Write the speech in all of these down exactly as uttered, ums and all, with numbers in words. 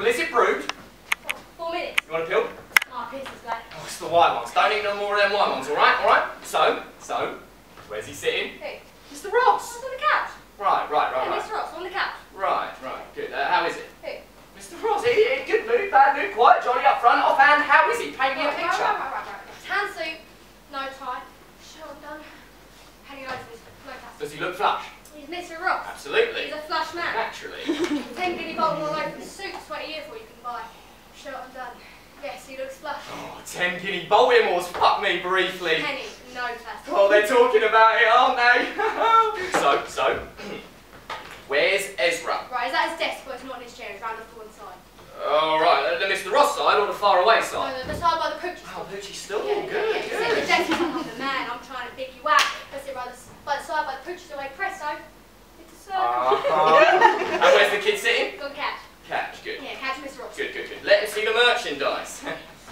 Well, is it brewed? What, four minutes? You want a pill? Oh, piss is black. Oh, it's the white ones. Don't eat no more of them white ones, alright? Alright? So, so, where's he sitting? Who? Mister Ross. What's on the couch? Right, right, right, Yeah, right. Mister Ross, on the couch. Right, right, good. Uh, how is it? Who? Mister Ross, he, he, good mood, bad mood, quiet, jolly up front, offhand, how is he? Paint me a Right, right, picture. right, right, right, right. Tan suit, no tie, shirt undone. How do you notice this? No cap. Does he look flush? He's Mister Ross. Absolutely. He's a flush man. Naturally. Ten guinea bolt all over the suit, twenty years what you can buy. Shirt undone. Yes, he looks flush. Oh, ten guinea Baltimore's fuck me briefly. Penny, no plastic. Oh, they're talking about it, aren't they? so, so, where's Ezra? Right, he's at his desk, but it's not in his chair, he's round off to one side. Oh, right, the Mister Ross side or the far away side? No, the side by the poochie Oh, store. Poochie store, Yeah, good, yeah, good. yeah. Sit at the desk, he's like, I'm the man, I'm trying to big you out. I sit by the, by the side by the poochie store, like presso. It's a circle. Uh-huh. And where's the kid sitting? Go and catch. Catch, good. Yeah, catch Mister Ross. Good, good, good. Let him see the merchandise.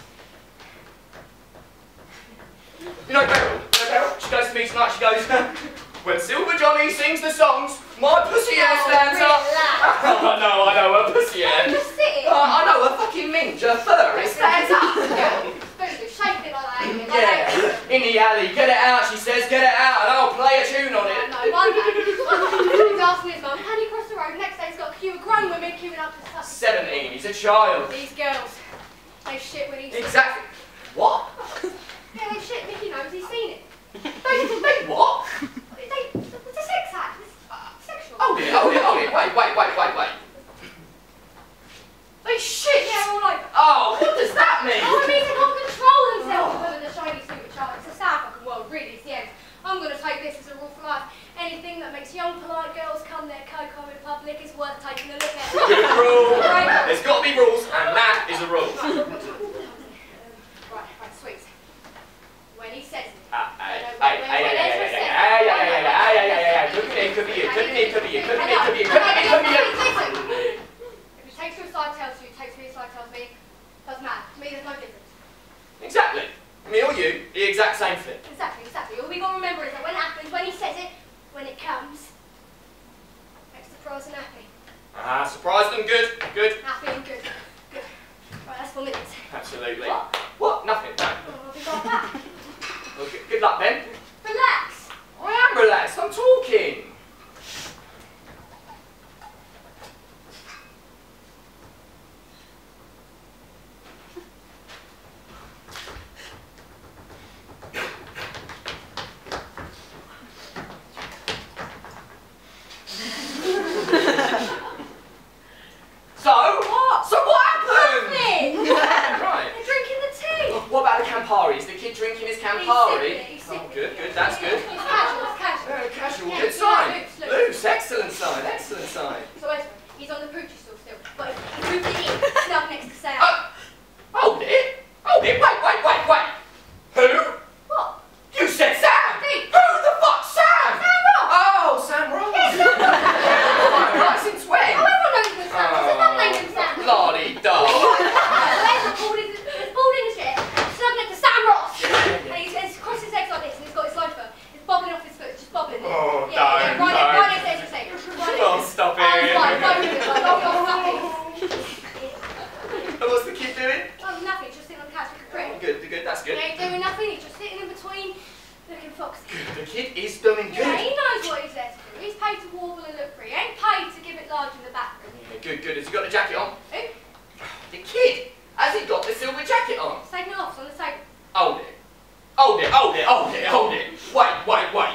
You know Beryl? You know Beryl? She goes to me tonight, she goes, when Silver Johnny sings the songs, my pussy hair Oh, stands up. relax. I know, I know, her pussy hair. You're sitting. Uh, I know, her fucking minge, her fur, it stands up. Boo, shake it like that. ain't it? Like that. Yeah, in the alley, get it out, she says, get it out, and I'll play a tune on it. No, one day, one day, he's asking his mum, how do you cross the road? Next day he's got a queue of grown women queuing up to stuff. seventeen, he's a child. These girls, they shit when he's... Exactly. What? Yeah, they shit, Mickey knows, he's seen it. They, they what? They, it's a sex act, it's sexual. Hold it, hold it, hold it, wait, wait, wait, wait, wait. They shit! Yeah, all over. Oh, what does that mean? Oh, it means they can't control themselves with women in a shiny suit with child. It's a sad fucking world, really, it's the end. I'm going to take this as a rule for life. Anything that makes young, polite girls come their cocoa in public is worth taking a look at. Good rule. Right. There's got to be rules, and that is a rule. Right, right, sweet. When he says it. Ah, hey, When- hey, when- hey, when hey, Ezra hey, says hey, it. hey, hey, hey, hey, hey, hey, hey, could be me, could be you, could be me, could be you, could be me, could be you, could be me, could be you. If he takes your side, tells you, takes me, side, tells me, doesn't matter. To me, there's no difference. Exactly. Me or you, the exact same thing. Exactly, exactly. All we got to remember is that when it happens, when he says it, when it comes, makes the person happy. Ah, surprised them, good, good. Happy and good. Good. Right, that's four minutes. Absolutely. What? What? Nothing, no. Oh, I'll be right back. Well, good, good luck, Ben. Relax. I am relaxed, I'm talking. So? What? So what happened? Nothing. Right. They're drinking the tea. What about the Campari? Is the kid drinking his He's Campari? sipping it, he's Oh, sipping good, it. good, that's good. It's casual, it's casual. Oh, casual, Yeah, good it's sign. loose, loose. Loose, excellent sign, excellent sign. So Ezra, he's on the poochie store still, but he moved it in, snug next to Sam. Oh, hold it, hold it, wait, wait, wait, wait. Who? What? You said Sam! Me. Who the fuck's Sam? Sam Ross. Oh, Sam Ross. Yes, Sam Ross. Right, right, since when? Oh, everyone knows him as Sam. There's a mum named him Sam. La-di-da. So Ezra pulled in, he's pulled in his chair, snug next to Sam Ross. And he's, he's crossed his legs like this, and he's got his loafer. He's bobbling off his foot, just bobbling. Oh, yeah, yeah, don't, right, don't. right next to Ezra's leg. Right Oh, next to- stop Oh, it. right, right with it, right, right, right, right. And what's the kid doing? Oh, nothing, just sitting on the couch looking Oh, pretty. good, good, that's He good. ain't doing nothing, he's just sitting in between, looking foxy. The kid is doing good. Yeah, he knows what he's there to do. He's paid to warble and look pretty. He ain't paid to give it large in the background. Yeah, good, good. Has he got the jacket on? Who? The kid! Has he got the silver jacket on? He's taking it off, it's on the table. Hold it. Hold it, hold it, hold it, hold it. Wait, wait, wait.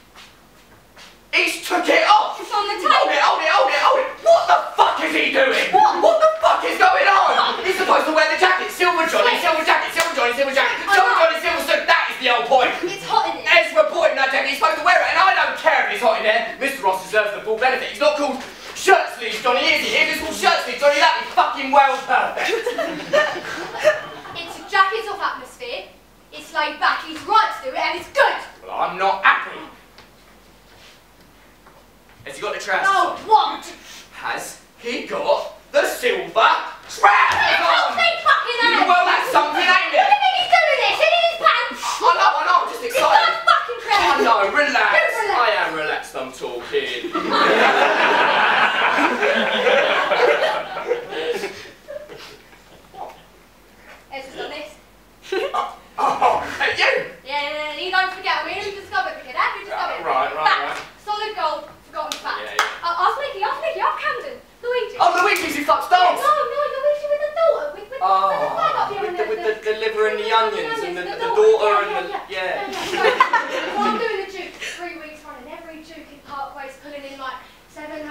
He's took it off! It's on the Hold table. it, hold it, hold it, hold it! What the fuck is he doing? What? What the fuck is going on? He's supposed to wear the jacket. Silver Johnny, silver jacket, silver Johnny, silver jacket. I Silver know. Johnny, silver suit. That is the whole point. It's hot in it. Ezra bought him that jacket. He's supposed to wear it, and I don't care if it's hot in there. Mister Ross deserves the full benefit. He's not called shirt sleeves Johnny, is he? If it's called shirt sleeves Johnny, that'd be fucking well perfect. It's a jackets off atmosphere. It's laid back. He's right to do it, and it's good. Well, I'm not happy. Has he got the trousers Oh, on? what? Has he got the silver trousers It's on? not big fucking hands. Well, that's something, ain't What do you it? think he's doing this? In his pants? I know, I know, I'm just He's excited. got fucking I trousers. know, relax. Don't relax. I am relaxed, I'm talking.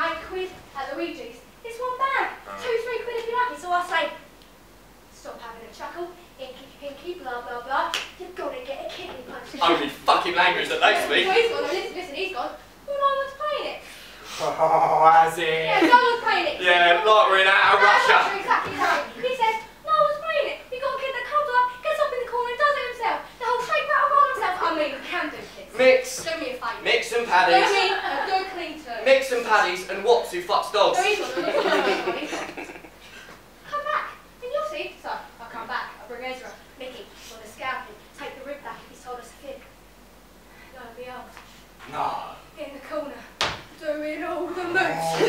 eight quid at Luigi's. It's one bag. Two, three quid if you're lucky. So I say, stop having a chuckle. Inky, pinky, blah, blah, blah. You've got to get a kidney punch. Only fucking language that they speak. So he's gone. No, listen, listen, he's gone. Well, no one's playing it. Oh, has it? Yeah, no one's playing it. Yeah, like we're in out of Russia. Russia. Exactly, exactly. He says, no one's playing it. You've got a kid that comes up, gets up in the corner and does it himself. The whole shape out of himself. I mean, you can do this. Mix. Do me a favour. Mix and Do paddies. me a go clean too. Mix and paddies and Watts who fucks dogs. No, he's gone. No, he's gone. No, he's gone. He's gone. Come back, and you'll see. So, I'll come back. I'll bring Ezra, Mickey, on a scalpel, take the rib back if he's told us a fib. Lo and behold, No. in the corner, doing all the moves. Oh.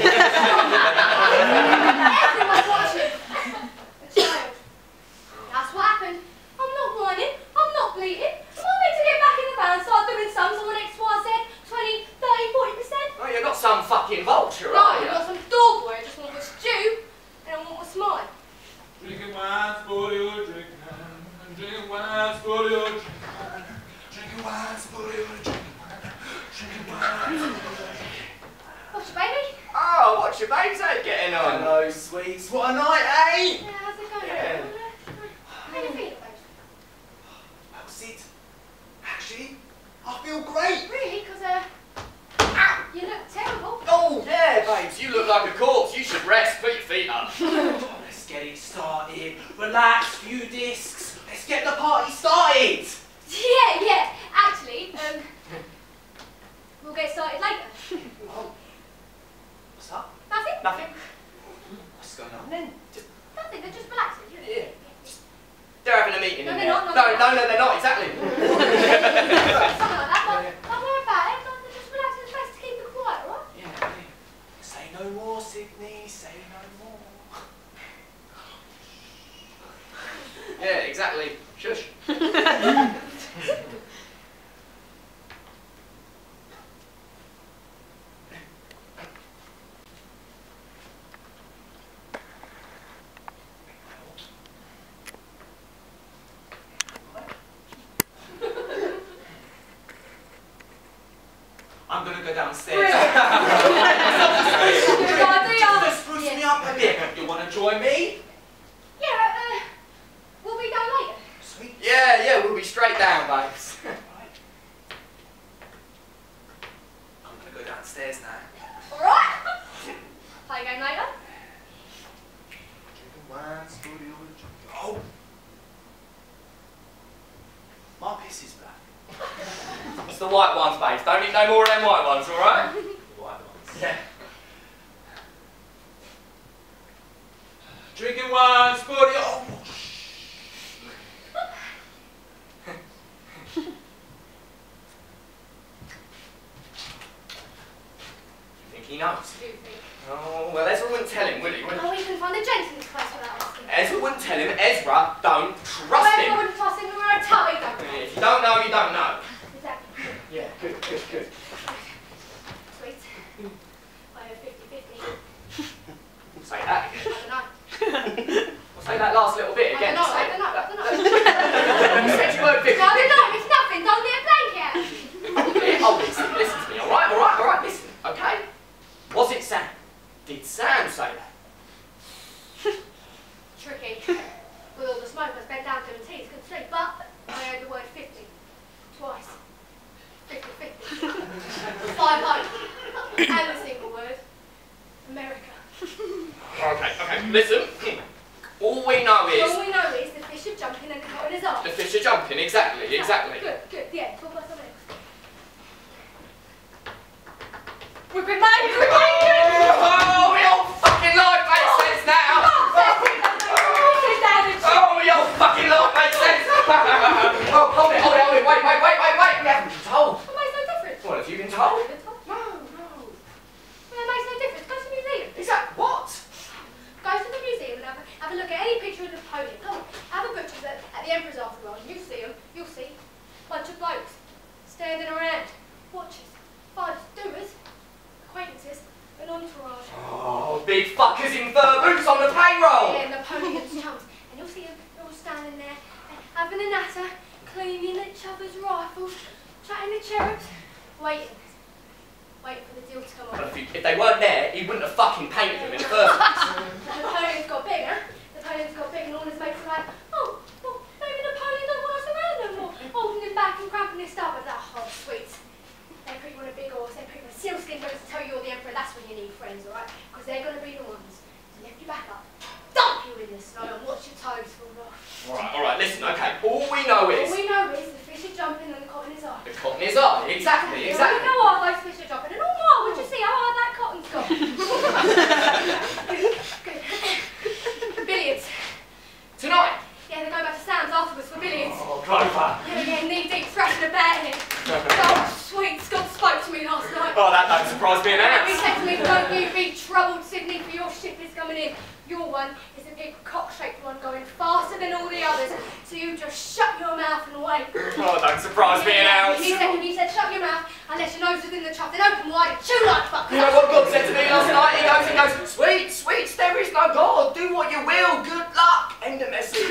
Everyone's watching. A child. That's what happened. I'm not whining. I'm not bleating. I want me to get back in the van and start doing sums on X, Y, Z, twenty, thirty, forty percent. Oh, you're not some fucking vulture, No, are I'm you? not some door boy. I just want what's due, and I want what's mine. Drinking wine, spoil your drinking. Drinking wine, spoil your drinking. Drinking wine, spoil your drinking. Drinking wine. What's your baby? Oh, what's your babes ain't getting on? Hello, sweets. What a night, eh? Yeah, how's it going? Yeah. How you feeling, babes? Well, Sid, actually, I feel great. Really? Because, uh, you look terrible. Oh, yeah, babes, you look like a corpse. You should rest. Put your feet up. Let's get it started. Relax, few discs. Let's get the party started. Yeah, yeah. Actually, um, we'll get started later. Oh. What's up? Nothing? Nothing? What's going on then? Just, Nothing. They're just relaxing. yeah. Just, they're having a meeting No, in they're there. not, no, no, they're no, no, they're not. Exactly. Something like that. But don't worry about it. They're just relaxing the place to keep it quiet, all right? Yeah. yeah. Say no more, Sydney. Say no more. Yeah, exactly. Shush. I'm gonna go downstairs. Good idea. Just spruce me up a bit. You wanna join me? Yeah, uh, we'll be done later. Sweet. Yeah, yeah, we'll be straight down, babes. Right. I'm gonna go downstairs now. All right. Play a game later. Drinking wine, spoil your drinking. Oh. My piss is black. It's the white ones, babes. Don't need no more of them white ones, all right? The white ones. Yeah. Drinking wine, spoil your. Oh. You think he knows? Do you think? Oh, well, Ezra wouldn't tell him, would he? Would Oh, we can find a gent in this place without asking. Ezra wouldn't tell him. Ezra, don't trust Well, I him. wouldn't trust him. We're a tubby, don't we? If you don't know, you don't know. Exactly. Yeah, good, good, good. Sweet. I owe fifty fifty. Say that I again. don't know. Well, say that last little bit I again. don't know. Say I don't know. I that- don't know. You said you weren't fifty. I don't know. It's nothing. Don't get a blanket. Oh, listen, listen to me, all right, all right, all right, listen, okay? Was it Sam? Did Sam say that? Tricky. With all the smokers bent down doing teas, couldn't sleep, but I heard the word fifty. Twice. fifty fifty. Five oh. And the single word. America. Okay, okay, listen. All we know is... All we know is the fish are jumping and caught in his arms. The fish are jumping, exactly, exactly. Good, good, yeah. Talk about something else. We've been made, we've been made! Oh, we all fucking life makes sense now! Oh, we all fucking life makes sense! Oh, hold it, hold it, hold it, wait, wait, wait, wait, wait! We haven't been told. What makes no difference? What, have you been told? Been told? No, no. Well, it makes no difference. Go to the museum. Is that what? Go to the museum and have a, have a look at any picture of Napoleon. Come on, have a butcher's at, at the Emperor's afterwards. You'll see them, you'll see. Bunch of blokes standing around. Watchers, fighters, doers, acquaintances, an entourage. Oh, big fuckers in fur boots on the payroll! Yeah, Napoleon's chums. And you'll see them, they're all standing there, having a natter, cleaning each other's rifles, chatting to cherubs, waiting. Waiting for the deal to come But off. if, you, if they weren't there, he wouldn't have fucking painted them in the first place. Napoleon's got big, huh? Napoleon's got big and all his mates are like, oh, well, maybe Napoleon don't want us around no more. Holding him back and cramping his stomach. Oh, sweet. They put you on a big horse, they put you on a sealskin boat to tell you you're the emperor. That's when you need friends, alright? Because they're going to be the ones to lift you back up, dump you in the snow and watch your toes fall off. Alright, alright, listen, okay, all we know is... All we know is the fish are jumping and the cotton is hard. The cotton is hard, exactly, Yeah, exactly. we know how those fish are jumping, and all more, would you see how hard that cotton's got? Good. Billiards. Tonight? Yeah, they go back to Sam's afterwards for billiards. Oh, Grover. Yeah, yeah, knee deep, thrashing a bat in. Oh, sweet, Scott spoke to me last night. Oh, that don't surprise me an He ounce. said to me, don't you be troubled, Sydney, for your ship is coming in. Your one is a big cock-shaped one going faster than all the others, so you just shut your mouth and wait. Oh, don't surprise me an ounce. He said, he said, shut your mouth unless your nose is in the trough, then open wide and chew like fuck. You know what God said to me last night? He goes, he goes, sweet, sweet, there is no God. Do what you will. Good luck. End of message.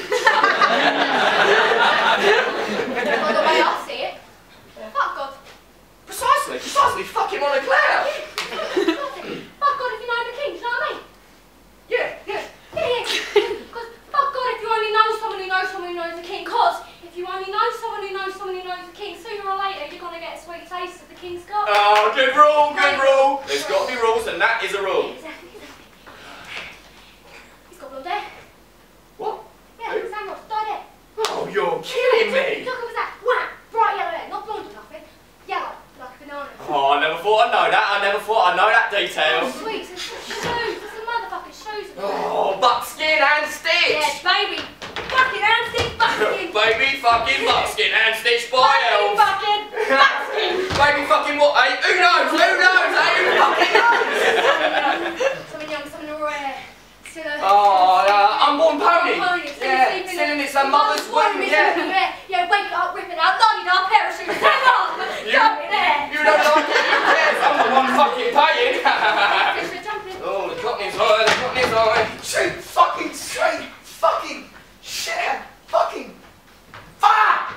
Not the way I see it. Fuck God. Precisely, precisely. Fuck him on a cloud. Fuck God if you know the king, do you know what I mean? Yeah, yeah. Yeah, yeah. Because fuck God if you only know someone who knows someone who knows the king. Because if you only know someone who knows someone who knows the king, sooner or later you're going to get a sweet taste of the king's cup. Oh, good rule, good rule. There's got to be rules, and that is a rule. Exactly, exactly. He's got blonde hair. What? Yeah, Who? Sam Ross, dyed hair. Oh, you're killing me. Look, what was that? Wham! Bright yellow hair, not blonde or nothing. Yellow, like a banana. Oh, I never thought I'd know that. I never thought I'd know that detail. Oh, sweet, it's the shoes. It's the motherfucking shoes. Oh, buckskin and stitch. Yeah, baby. Fucking Anstitch, buckskin. Baby fucking buckskin and stitch by Fucking elf. fucking buckskin. Baby fucking what, eh? Who knows? Who knows, eh? Who fucking knows? Someone young, someone rare. Still a... Oh, uh, unborn pony. Pony. Still Yeah, sleeping still in in its uh, mother's womb, yeah. Yeah, yeah, wake it up, rip it out, load it up, parachute, take off. You- Jump in there. You don't like it, who cares? I'm the one fucking paying. Fish are jumping. Oh, the cotton is high, the cotton is high. Shoot, fucking straight, fucking shit, fucking fire!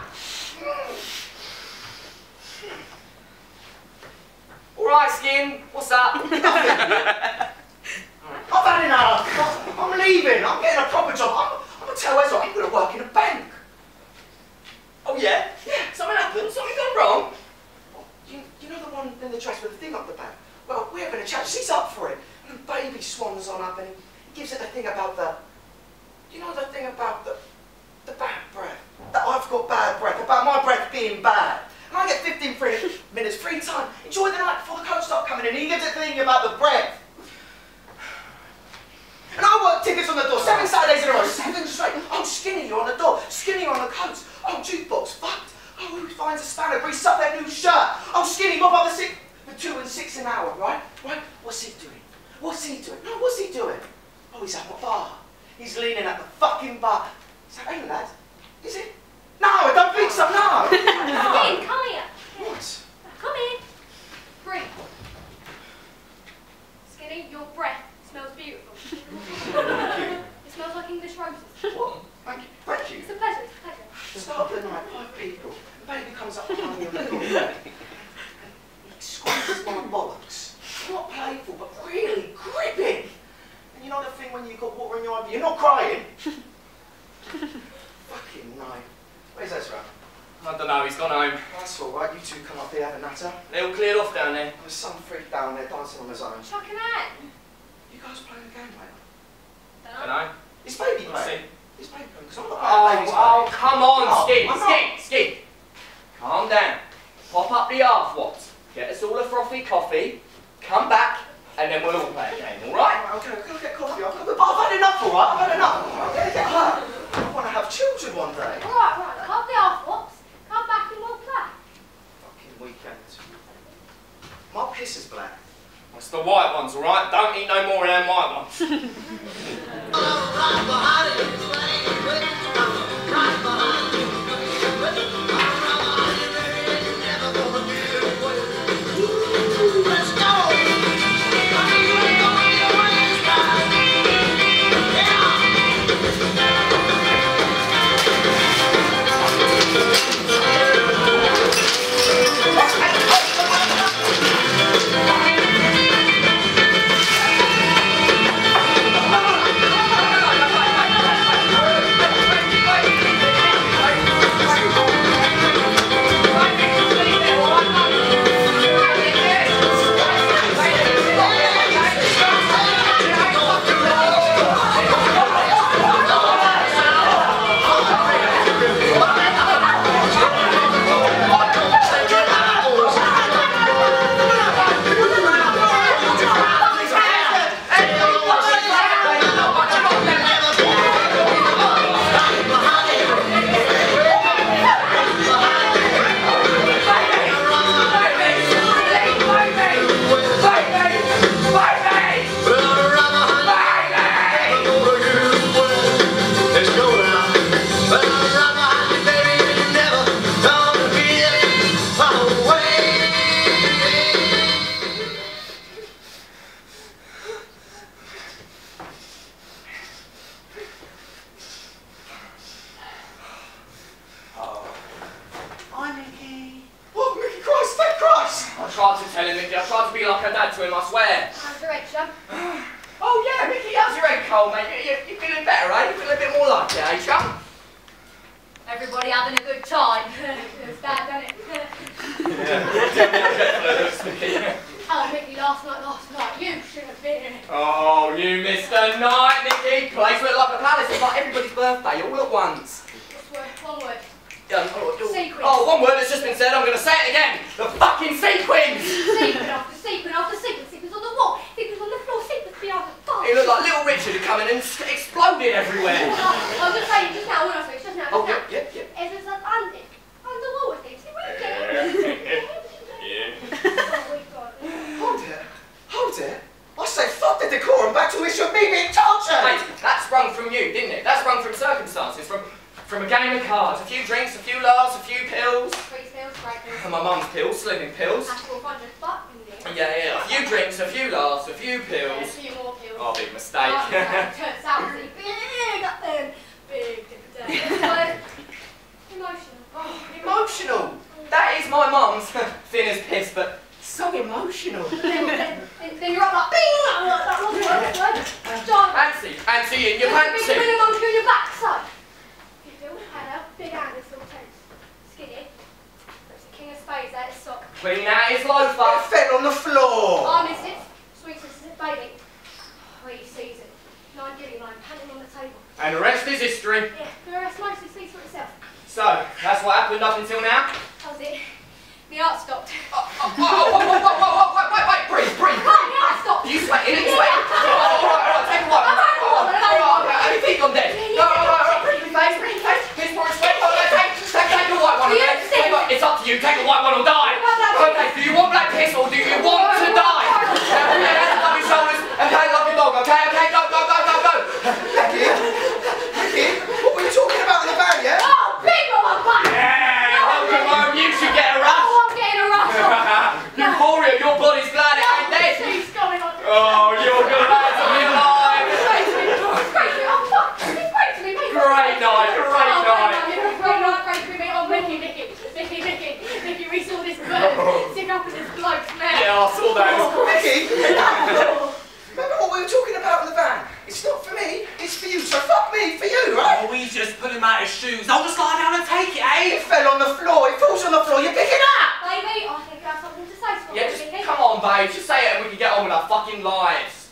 Alright, Skin, what's up? I've had enough. I'm leaving. I'm getting a proper job. I'm, I'm going to tell Ezra I'm going to work in a bank. Oh yeah? Yeah, something happened. Something gone wrong. Oh, you, you know the one in the dress with the thing up the back? Well, we're having a chat. She's up for it. And baby swans on up and he, he gives her the thing about the... You know the thing about the... The bad breath. That I've got bad breath. About my breath being bad. And I get fifteen free minutes free time. Enjoy the night before the coach start coming in. He gives her the thing about the breath. And I work tickets on the door, seven Saturdays in a row, seven straight. Oh, Skinny, you're on the door. Skinny, you're on the coats. Oh, jukebox, fucked. Oh, who finds a spanner, grease up their new shirt. Oh, Skinny, mop up the six, the two and six an hour, right? Right? What's he doing? What's he doing? No, what's he doing? Oh, he's at the bar. He's leaning at the fucking bar. Is that ain't lad? Is it? No, I don't think so, no. Come in, come here. What? Come in. Breathe. Skinny, your breath smells beautiful. It smells like English roses. What? Thank you. Thank you. It's a pleasure, it's a pleasure. Start of the night, five people. And baby comes up behind me on the door. And he squeezes my bollocks. Not playful, but really gripping. And you know the thing when you've got water in your eye, you're not crying. Fucking no. Where's Ezra? I don't know, he's gone home. That's all right. You two come up here, have a natter. They all cleared off down there. There's some freak down there dancing on his own. Chuck an ant. You guys playing a game, mate? Don't know. Is baby We'll playing? see. Is baby playing? Because I'm not playing. Oh, Baby's oh, playing. come on, Oh, Skin, I'm Skin, not. Skin. Calm down. Pop up the half watts. Get us all a frothy coffee. Come back, and then we'll all play a game, all right? Right, okay, I'll get coffee. I've, but I've had enough, all right? I've had enough. I'm going to get hurt. I want to have children one day. Right, right, cut the half whops. Come back and we'll play. Fucking weekend. My piss is black. That's the white ones, all right? Don't eat no more of them white ones. Let's go! like her dad to him, I swear. How's your head, chum? Oh yeah, Mickey, how's your head cold, mate? You, you, you feeling better, eh? You feeling a bit more like it, eh, chum? Everybody having a good time. It's bad, doesn't it? Yeah. Tell me how dreadful it looks, Mickey. Oh, Mickey, last night, last night, you should have been here. Oh, you missed the night, Mickey. Place looked like a palace. It's like everybody's birthday, all at once. What's word? One word. Um, oh, oh, Sequins. oh, one word that's just been said. I'm going to say it again. The fucking sequins. Sequin after sequin after sequin. Sequins on the wall. Sequins on the floor. Sequins behind the bar. He looked like Little Richard had come in and exploded everywhere. I was just saying just now, when I was just now, just Oh, now. yeah, yeah, yeah. Ezra's like, under, underwater things. See what you get? Yeah. Oh, we've got it. Hold it. Hold it. I say fuck the decorum back to issue of me being tortured. Mate, that sprung from you, didn't it? That sprung from circumstances, from from a game of cards, a few drinks, a few laughs, a few pills. Three pills, great pills. And my mum's pills, slimming pills. That's four hundred, but in there. Yeah, yeah, a few drinks, a few laughs, a few Yeah, a pills. few more pills. Oh, big mistake. Oh, no, turns out to be big up then. Big dipper day. Emotional. Oh, emotional. That is my mum's. Thin as piss, but so emotional. then, then, then you're up like, bing, like that, that was word, John. Fancy, fancy in your Big pantsuit. minimum to your backside. You feel had a big hand, this little tense. Skinny. There's the king of spades at his sock. Clean out his It loafer. fell on the floor. I miss it. Sweet sister's baby. Where he sees it. Nine gilly line, panting on the table. And the rest is history. Yeah, the rest mostly speaks for itself. So, that's what happened up until now? That was it. The art stopped. Oh, oh, oh, oh, oh, oh, oh, oh, wait, wait, wait, breathe, breathe, Right, breathe. the art stopped. Are you sweating? Are you sweating? Oh, all right, all right, take a wipe. I'm right, Oh, all I'm right, right. all right, have your feet gone dead? No, all right, all right, breathe your face, breathe your face. Piss for a sweat. Oh, no, take, take, take a white one. You Okay? sit. Take a- It's up to you. Take a white one or die. Okay, do you want black piss or do you want to die? Yeah, put your hands up your shoulders and play like a dog. Okay, okay, go, go, go, go, go. Becky, Becky, what were you talking about in the van, yeah? Oh, big on my butt! Yeah, welcome home. You should get a rush. Oh, I'm getting a rush. Euphoria, your body's glad it ain't dead. She's going on. Oh, you're glad to be alive. It's great to me. It's great to me. Oh, fuck. It's great to me, mate. Great night, great Oh, night. great night, great to me, mate. Oh, Mickey, Mickey. Mickey, Mickey. Mickey, we saw this bird stick up in this bloke's mouth. Yeah, I saw that. Becky, Oh. remember what we were talking about in the van? It's not for me, it's for you. So fuck me, for you, right? Oh, we just put him out of his shoes. I'll just lie down and take it, eh? It fell on the floor. It falls on the floor. You pick it up. Baby, I think you have something to say to me, Yeah, just Mickey. come on, babe. Just say it and we can get on with our fucking lives.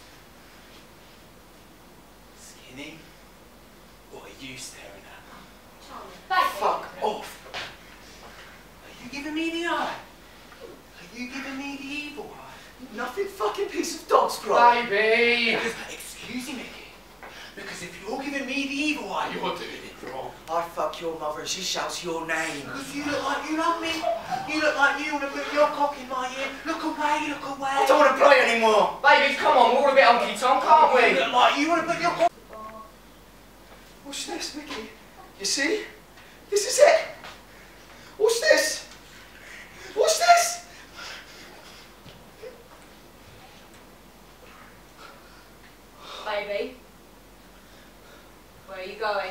Skinny, what are you staring at? Charming. Baby. Fuck off. Are you giving me the eye? Are you giving me the evil eye? Nothing fucking piece of dog's grub. Baby. Because, excuse me, Mickey. Because if you're giving me the evil eye, you're doing it wrong. I fuck your mother and she shouts your name. Because you look like you love me. You look like you want to put your cock in my ear. Look away, look away. I don't want to play anymore. Baby, come on. We're all a bit honky tonk, can't You we? look like you want to put your cock. What's this, Mickey? You see? This is it. What's this? What's this? Baby. Where are you going?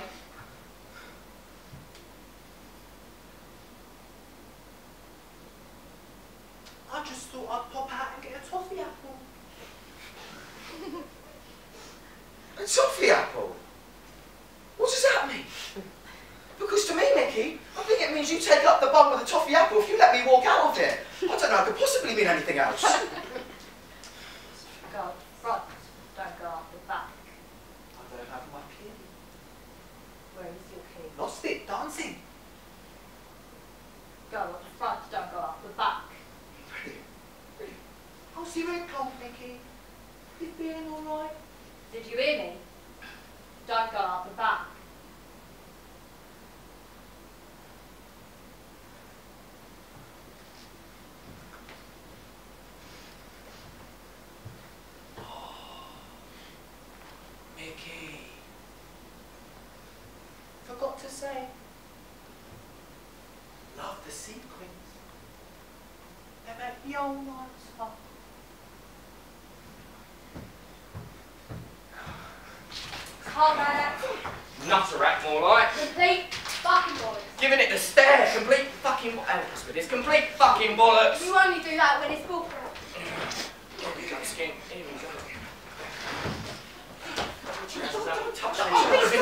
I just thought I'd pop out and get a toffee apple. A toffee apple? What does that mean? Because to me, Mickey, I think it means you take up the bun with a toffee apple if you let me walk out of it. I don't know, it could possibly mean anything else. Go up front, don't go up the back. I don't have my key. Where is your key? Lost it, dancing. Go up the front, don't go up the back. How's your head cold, Mickey? You feeling alright? Did you hear me? Don't go up the back. Mickey. Forgot to say. Love the sequins. They make the old nights fun. Hard man. Nutter act, more like. Complete fucking bollocks. Giving it the stare. Complete fucking... What else with this? Complete fucking bollocks. You only do that when it's corporate. skin. Earrings, haven't you? Don't touch me.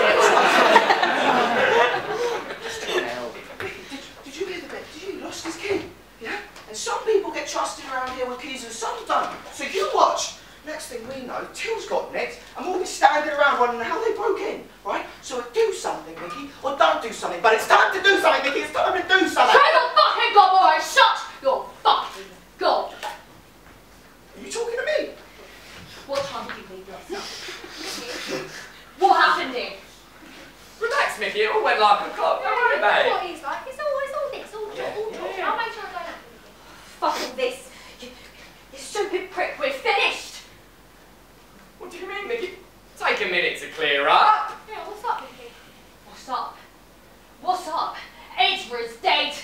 Did, did you hear the bit? Did you? He lost his key. Yeah? And some people get trusted around here with keys and some don't. So you watch. Next thing we know, Till's got nicked and we'll be standing around wondering how they broke in, right? So do something, Mickey, or don't do something. But it's time to do something, Mickey. It's time to do something. Shut the fucking gob, alright? Shut your fucking gob. Are you talking to me? What time did you leave last night? What happened here? Relax, Mickey. It all went like a clock. Don't worry about That's it. what he's like. It's all, it's all this, all Yeah, all yeah, yeah. I'll make sure I don't have anything. Fuck all this. You, you stupid prick, we're finished. What do you mean, Mickey? Take a minute to clear up. Yeah, what's up, Mickey? What's up? What's up? Ezra's dead.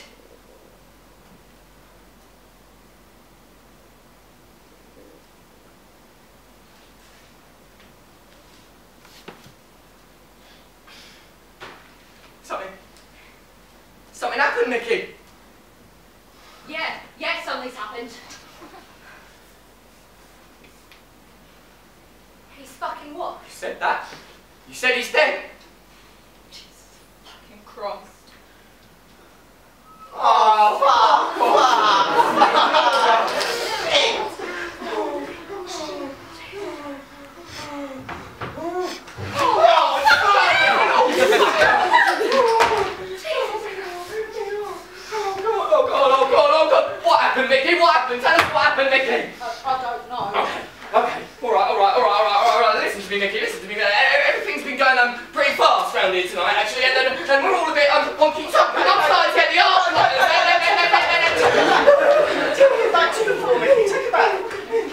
Something. Something happened, Mickey. Yeah, yeah, something's happened. He's fucking what? You said that. You said he's dead. Jesus fucking Christ. Oh, fuck, Oh, God, oh, God, oh, God. What happened, Mickey? What happened? Tell us what happened, Mickey. I, I don't know. Okay, okay. All right, all right, all right, all right, all right. Listen to me, Mickey. Listen to me. Everything's been going um, pretty fast round here tonight, actually, and, and, and we're all a bit um, wonky talking. I'm starting to get the arse. Take it back to the floor, Mickey. Take it back.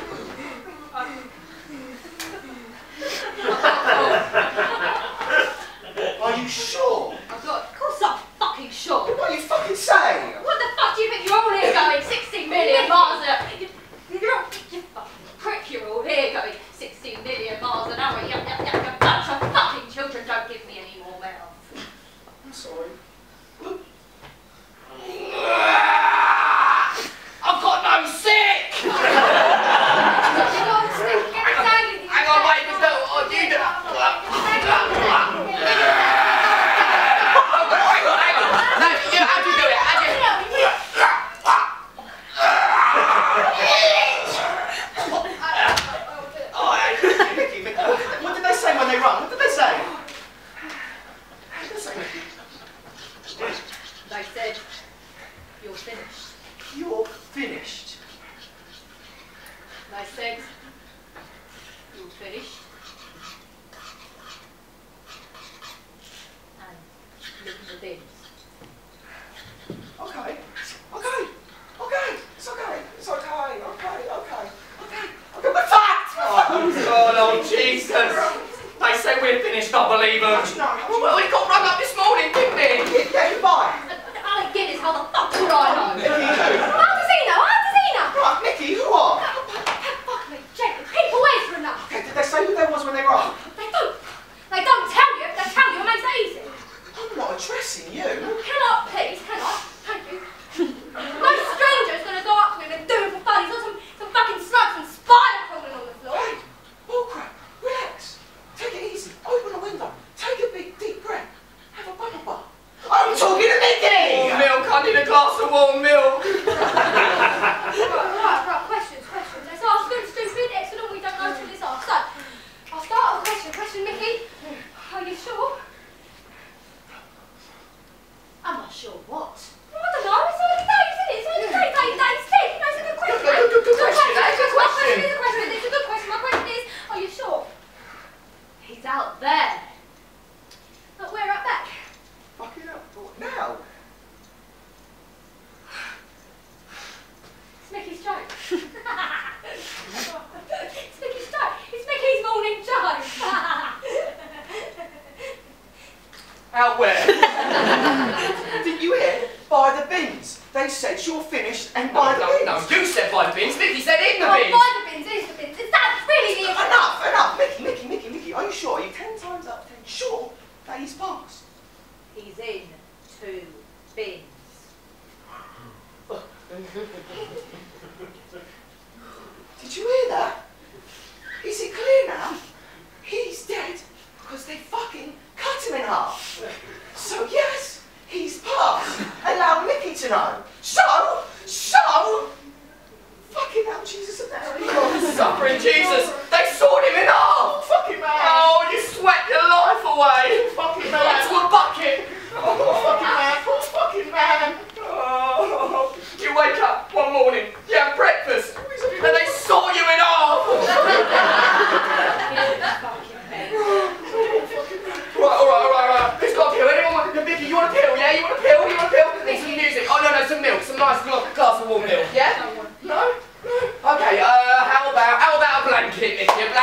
Are you sure? Oh God, of course I'm fucking sure. What are you fucking saying? What the fuck do you think you're all here going sixteen million miles an hour? You, you're all, you fucking prick, you're all here going sixteen million miles an hour. You, you, you, you bunch of fucking children, don't give me any more mouth. I'm sorry. I've got no sick. You got to stick, get it down, you Hang on, wait, just do oh, you do. Hang on, hang on. No, you, how do you do it? How do you? Oh, hey, Mickey, Mickey, what did, what did they say when they run? What did they say? What did they say, Mickey? They said, you're finished. You're finished. They said, you're finished. And look at the bins. Okay, okay, okay, it's okay, it's okay, okay, okay, okay, okay, but fact! Oh, Lord Jesus. They say we're finished, I believe them. No, no, Well, we got rung up this morning, didn't we? Yeah, yeah, goodbye. Alec Guinness, how the fuck would I know? Mickey, who? How does he know? How does he know? Right, Mickey, who are? Fuck me, Jake. People Ezra know. Okay, did they say who they was when they were up? They don't. They don't tell you. If they tell you, it makes it easy. I'm not addressing you. Can I, please? Can I? Thank you. No stranger's gonna go up to him and do him for fun. He's got some, some fucking slugs and spider crawling on the floor. Hey, bullcrap, relax. Take it easy. Open the window. Take a big, deep breath. Have a bubble bath. I'm talking to Mickey! Warm milk, I need a glass of warm milk. Right, right, right. Questions, questions. Let's ask them stupid. Excellent. We don't know till it's asked. So, I'll start with a question. Question, Mickey. Are you sure? I'm not sure what. Well, I don't know. It's early days, isn't it? It's early days. Day, days, day. No, it's a good question. Good, good, good, good question, eh? It's a Good good question. question. It's a question. It's a good question. My question is, are you sure? He's out there. Look, we're right back. Fucking hell. Now? It's Mickey's joke. It's Mickey's joke. It's Mickey's morning joke. Out where? Didn't you hear? By the bins. They said you're finished and No, by the no, bins. no, you said by the bins. Mickey said in the Oh, bins. by the bins, it is the bins. Is that really the issue? Enough, enough. Mickey, Mickey, Mickey, Mickey. Are you sure? Are you ten times out of ten sure that he's passed? He's in two bins. Did you hear that?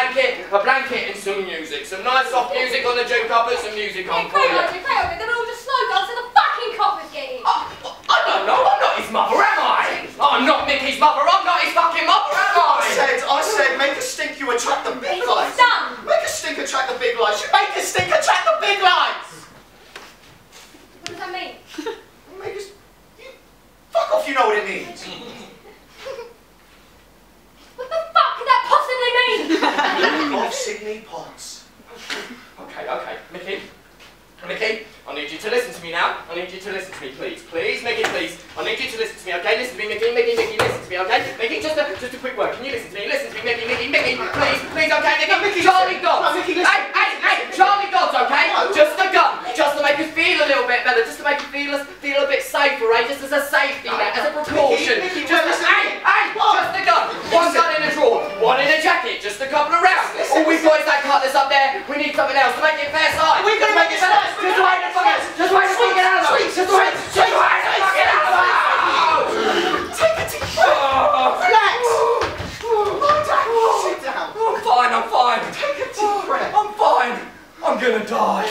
blanket, a blanket and some music. Some nice soft music on the juke, I'll put some music on Hey, for pray you. on you, pray on you. They're all just slow dance and the fucking coppers get in. I, I don't know, I'm not his mother, am I? I'm not Mickey's mother, I'm not his fucking mother, am I? I said, I said, make a stink, you attract the big It's lights. done. Make a stink, attract the big lights. You make a stink, attract the big lights. What does that mean? Make a st you, fuck off, you know what it means. What the fuck could that possibly mean? Off Sydney Potts. Okay, okay, Mickey. Mickey, I need you to listen to me now. I need you to listen to me, please. Please, Mickey, please. I need you to listen to me, okay? Listen to me, Mickey, Mickey, Mickey, listen to me, okay? Mickey, just a, just a quick word. Can you listen to me? Listen to me, Mickey, Mickey, Mickey, please, please, okay, Mickey? No, Mickey, Charlie listen. Dodds. No, Mickey, listen. Hey, hey, hey, Charlie Dodds, okay? No. Just a gun, just to make us feel a little bit better, just to make us feel, us feel a bit safer, eh? Just as a safety No, net, as a Mickey, precaution. Mickey, just listen a, to hey, me. hey, What? just a gun. One gun in a drawer, one in a jacket, just a couple of rounds. Listen, All we've listen. got is that cutlass up there. We need something else to make it fair size. We're gonna make it better. slice, we're Just gonna wait make the it fuck slice. Just wait the fucking out of Sweet, it. Just sweet, wait. sweet, Just wait the fucking out of it. Take a deep breath. Relax. Lie down. Sit down. I'm fine. I'm fine. Take a deep breath. I'm fine. I'm gonna die.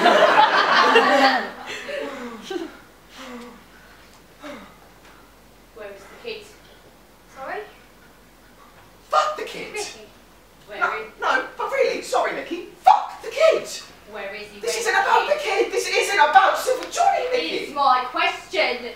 Where is the kid? Sorry? Fuck the kids. Mickey. Where No, is no, but really, sorry, Mickey. Fuck the kids. where is he? This Where isn't is about he? the kid. This isn't about Silver Johnny, Mickey. Is my question.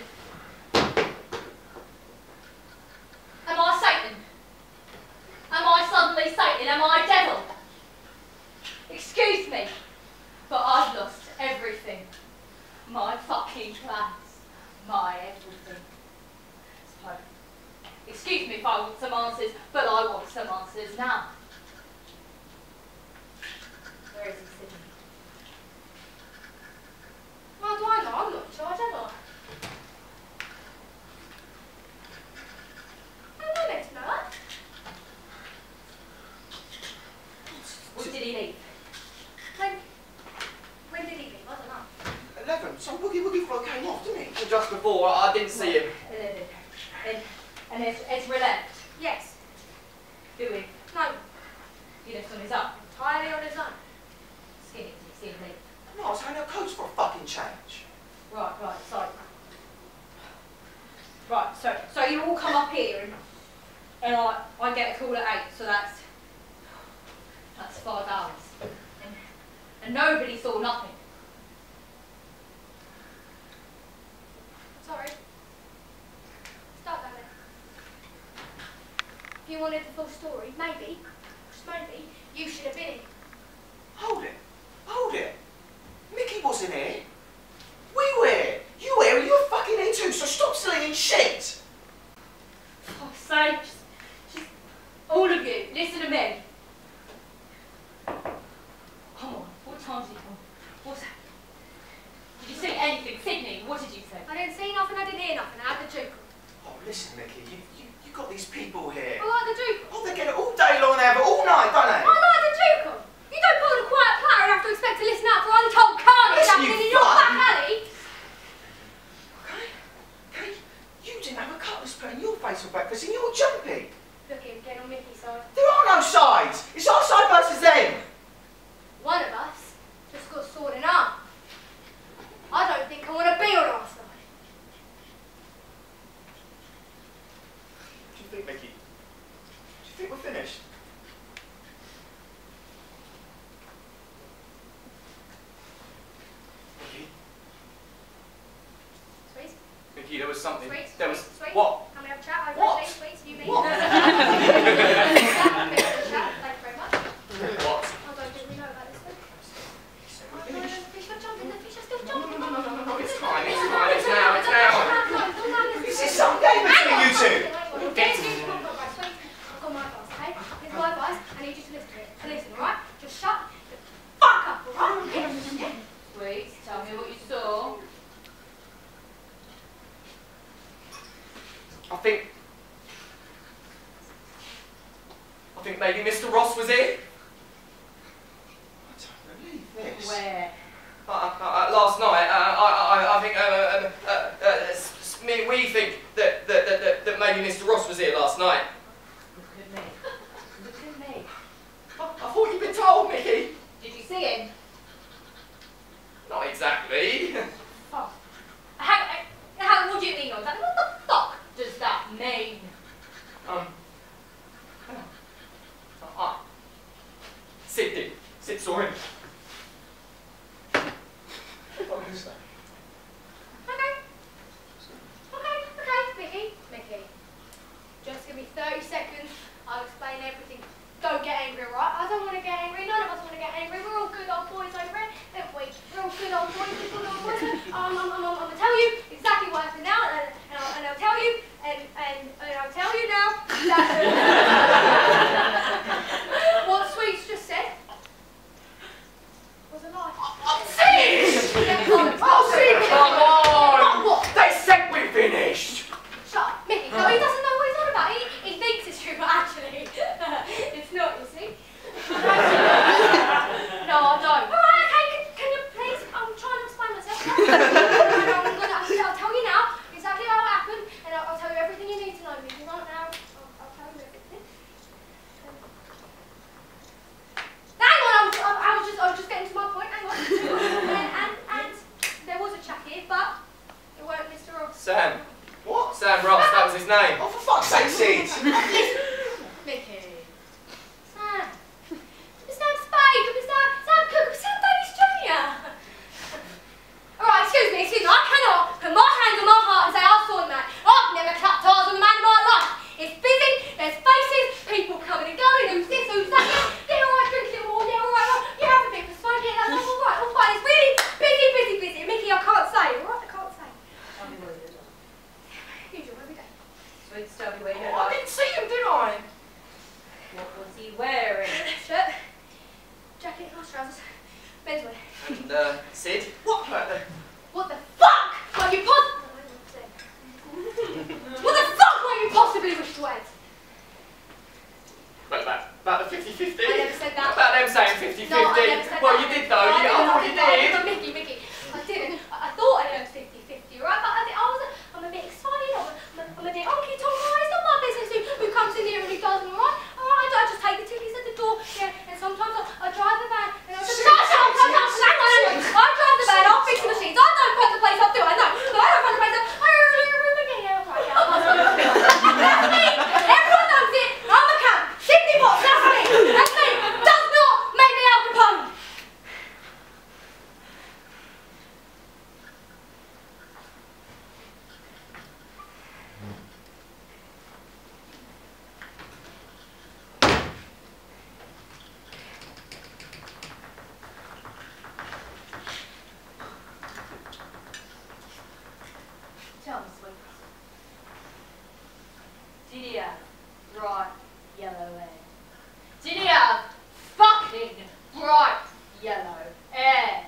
Am I Satan? Am I suddenly Satan? Am I devil? Excuse me, but I've lost everything. My fucking plans. My everything. So, excuse me if I want some answers, but I want some answers now. Where is he sitting? How do I know? I'm not in charge, am I? I'm not meant to know that. Or did he leave? When, when did he leave? I don't know. Eleven. So Woogie Woogie Frog came off, didn't he? Just before, I didn't see him. And, and Ez- Ezra left. Yes. Who he? No. He left on his own. Entirely on his own. Skinny, skinny leave. No, I was hanging out coats for a fucking change. Right, right, so. Right, so so you all come up here and and I I get a call at eight, so that's that's five hours. And, and nobody saw nothing. Sorry. Start that then. If you wanted the full story, maybe, just maybe, you should have been here. Hold it. Hold it. Mickey wasn't here. We were here. You were here and you were fucking here too, so stop slinging shit. For fuck's sake, just, just all of you, listen to me. Come on, what time did you come? What's that? Did you see anything? Sydney, what did you say? I didn't see nothing, I didn't hear nothing. I had the juke. Oh, listen, Mickey, you, you, you got these people here. I like the juke. Oh, they get it all day long and they have it all night, don't they? I like the juke. You don't put on a quiet platter and have to expect to listen out for untold carnage Listen, happening you in your fuck. back alley. Okay? Okay? You didn't have a cutlass put in your face for breakfast and you're jumpy. Look him, get on Mickey's side. There are no sides. It's our side versus them. One of us just got sword in arm. I don't think I want to be on our side. Do you think, Mickey? Do you think we're finished? Mickey? Sweet? Mickey, there was something. Sweet? There was. Sweet? What? Can we have a chat over What? please? Sweet, you mean? What? Thank you very much. What? I don't think we know about this one. We're Oh, no, finished. the fish are jumping, the fish are still jumping. No, no, no, no, no, it's fine, it's fine, it's now, it's now. This is some game between you two. I've got my advice, okay? Here's my advice. I need you to listen to it. So listen, alright? Just shut the fuck up, alright? Yeah. Wait, tell me what you saw. I think. I think maybe Mister Ross was here. I don't believe this. Where? Uh, uh, uh, last night, uh, I, I, I think, uh, um, uh, uh, s- s- me, we think that, that, that, that, that maybe Mister Ross was here last night. Look at me. Look at me. I, seeing? Not exactly. Oh. How, how, what do you mean on that? What the fuck does that mean? Um. Ah. Sid did. Sid saw him. Okay. Okay, okay, Mickey. Mickey. Just give me thirty seconds. I'll explain everything. Don't get angry, right? I don't want to get angry. None of us want to get angry. We're all good old boys over here, aren't we? We're all good old boys. We're good old boys. Um, I'm, I'm, I'm, I'm going to tell you exactly what happened now, and, and, I'll, and I'll tell you, and, and, and I'll tell you now that what Sweets just said was a lie. Oh, Sid! Yeah, oh, Oh, Sid, come on! What? They said we finished! Shut up, Mickey. No, he doesn't know what he's on about. He, he thinks it's true, but actually, it's not, you see. No, I don't. All right, okay, can, can you please? I'm trying to explain myself. No, no, I'm gonna, I'll tell you now exactly how it happened, and I'll, I'll tell you everything you need to know, Mickey. Right now, I'll, I'll tell you everything. Um, hang on, I was, I, I was just, I was just getting to my point. Hang on. and, and, and there was a chap here, but it weren't Mister Ross. Sam. What? Sam Ross, that was his name. Oh, for fuck's sake, Sid! Mickey. Sam. It's Sam Spade. It's Sam, Sam Cook. It's Sam Davies Junior Alright, excuse me, excuse me. I cannot put my hand on my heart and say I saw him, man. I've never clapped eyes on the man in my life. It's busy, there's faces, people coming and going, who's this, who's that. Yeah, yeah alright, drink a little more, yeah, alright, alright. You have a bit of smoke, yeah, that's all right, all fine. It's really busy, busy, busy. Mickey, I can't say, alright? I can't say. Tell me what you did. Usual, every day. Sweets, tell me where you Oh, I didn't see him, did I? What was he wearing? Shirt, jacket, nice trousers, men's wear. And, uh, Sid? What? Uh, What the fuck were you pos- What the fuck were you possibly wish to add? Well, about, about the fifty fifty? I never said that. About them saying fifty fifty? No, I never said Well, that. you did though. No, you, I I thought didn't, you I did. didn't, Mickey, Mickey. I didn't. I, I thought I heard fifty fifty, right? But I, did, I was, a, I'm a bit excited. I'm a, I'm a, I'm a bit honky tonk. Right? It's not my business who, who comes in here and who doesn't, alright? Alright, I, I just take the tickets at the door, yeah, and sometimes I, I drive the van, and I just... Shut up, shut up, shut up, shut up, hang on, hang on. I drive the van, I'll fix the machines, I don't run the place up, do I? No, no, I don't run the place up. I don't run the place up. Right, yeah, that's me. Everyone knows it. I'm a cunt. Sydney Watts, that's me. That's me. Does not make me Al Capone. Tell me, Sweets. Did he have bright yellow hair? Did he have fucking bright yellow hair?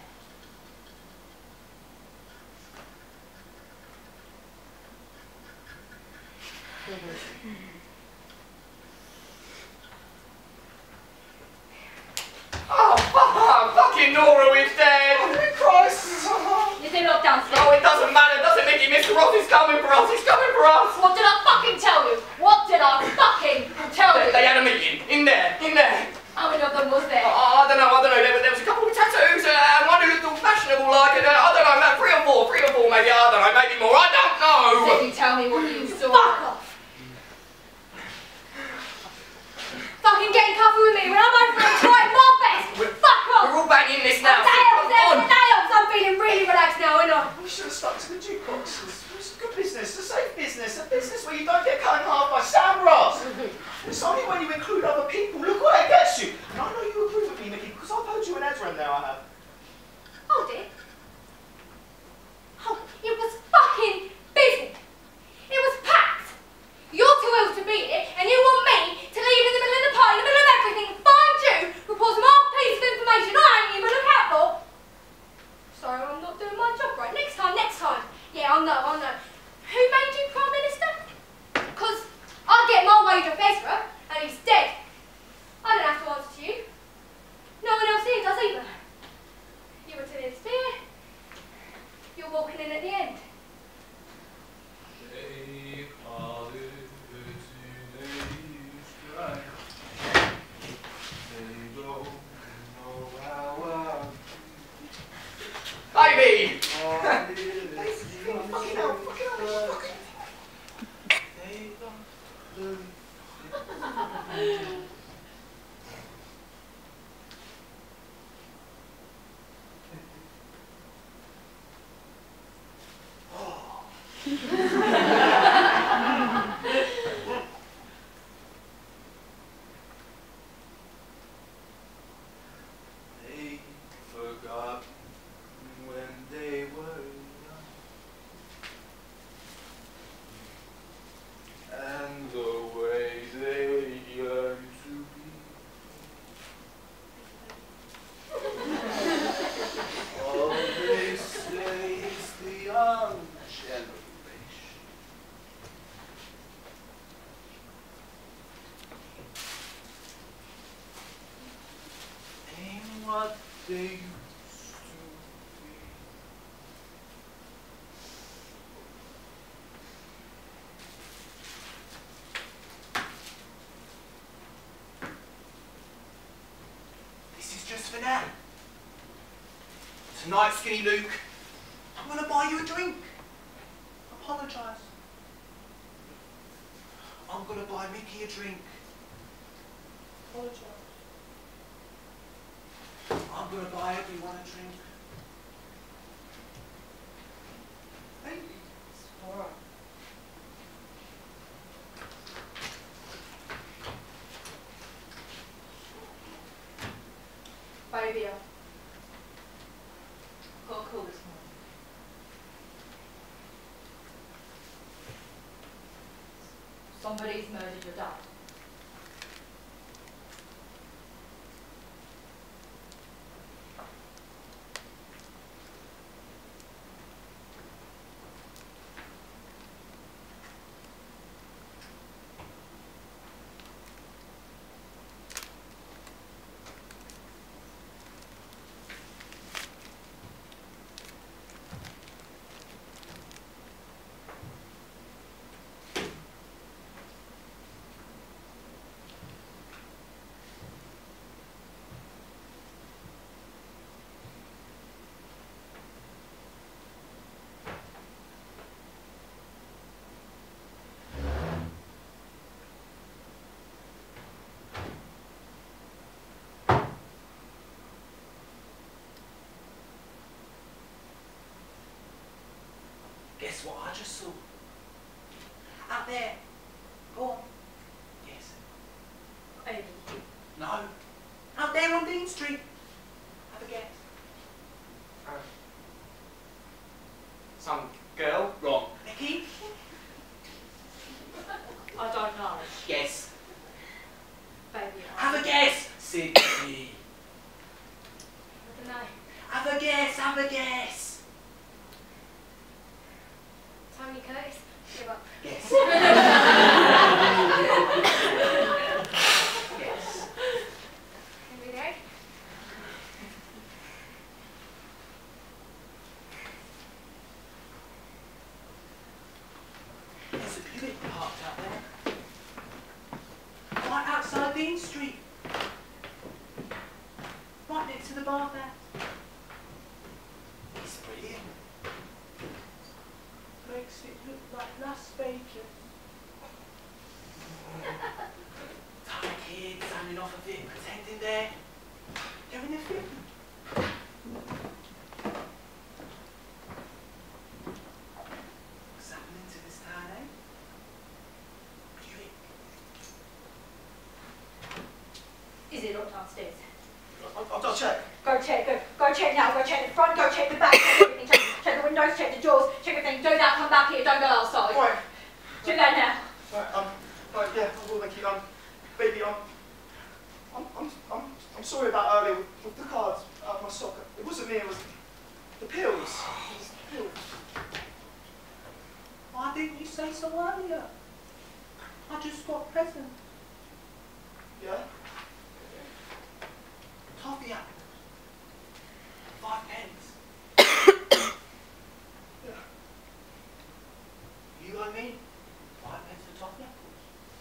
Oh, fuck! Fucking Nora is dead! Oh, Christ! Is he locked downstairs? No, it doesn't matter, does it, Mickey? Mister Ross is coming for us. He's coming for us. What did I fucking tell you? What did I fucking tell They, you? they had a meeting in there, in there. How many of them was there? Oh, I don't know, I don't know. There, was- there was a couple with tattoos uh, and one who looked all fashionable like, and uh, I don't know, about three or four, three or four maybe. I don't know, maybe more. I don't know. Did you tell me what you saw? Fuck off. Fucking getting coffee with me when I'm over here trying my best. We're- Fuck off. We're all banging this now. Day Sid, off, come on. day off. I'm feeling really relaxed now, ain't I? We should have stuck to the jukeboxes. It's a good business, a safe business, a business where you don't get cut in half by Sam Ross. It's only when you include other people. Look what that gets you. And I know you approve of me, Mickey, because I've heard you and Ezra in there, I have. Oh, dear. Oh, it was fucking busy. It was packed. You're too ill to be here, and you want me to leave in the middle of the party, in the middle of everything, and find you, report some half piece of information I ain't even look out for. Sorry, I'm not doing my job right. Next time, next time. Yeah, I know, I know. Who made you Prime Minister? Because I get my wage off Ezra, and he's dead. I don't have to answer to you. No one else here does either. You were to the sphere. You're walking in at the end. They call it today's strike. They don't know how I They forgot when they were young, and the way they yearn to be. All they say is the young generation. Ain't what they used to be. This is just for now. Tonight, Skinny Luke, I'm gonna buy you a drink. Apologise. I'm gonna buy Mickey a drink. Apologise. I'm gonna buy everyone a drink. Hey, it's alright. Baby, I've got a call this morning. Somebody's murdered your dad. Guess what I just saw? Out there. Go on. Yes. Baby. No. Out there on Dean Street. Have a guess. Uh, some girl? Wrong. Mickey? I don't know. Guess. Baby, I Have a guess. Sydney. I don't know. Have a guess. Have a guess. Tony Curtis. Give up. Guess. Guess. Every day. There's a Buick parked out there. Right outside Dean Street. Right next to the bar there. It's brilliant. Makes it look like Las Vegas. Tiny kids standing off of it, pretending they're doing a film. What's happening to this town, eh? Buick. Is it locked downstairs? I'll, I'll, I'll check. Go check, go, go check now, go check the front, go check the back, check everything, check, check the windows, check the doors, check everything. Do that, come back here, don't go outside. Right. Do that now. Right, um, right, yeah, I will make you, um, baby, um, I'm, I'm, I'm, I'm sorry about earlier with, with the cards out of my sock. It wasn't me, it was the pills. It was the pills. Why didn't you say so earlier? I just got a present. Yeah? Toffee apples. Five pence. Yeah. You owe me five pence for toffee apples.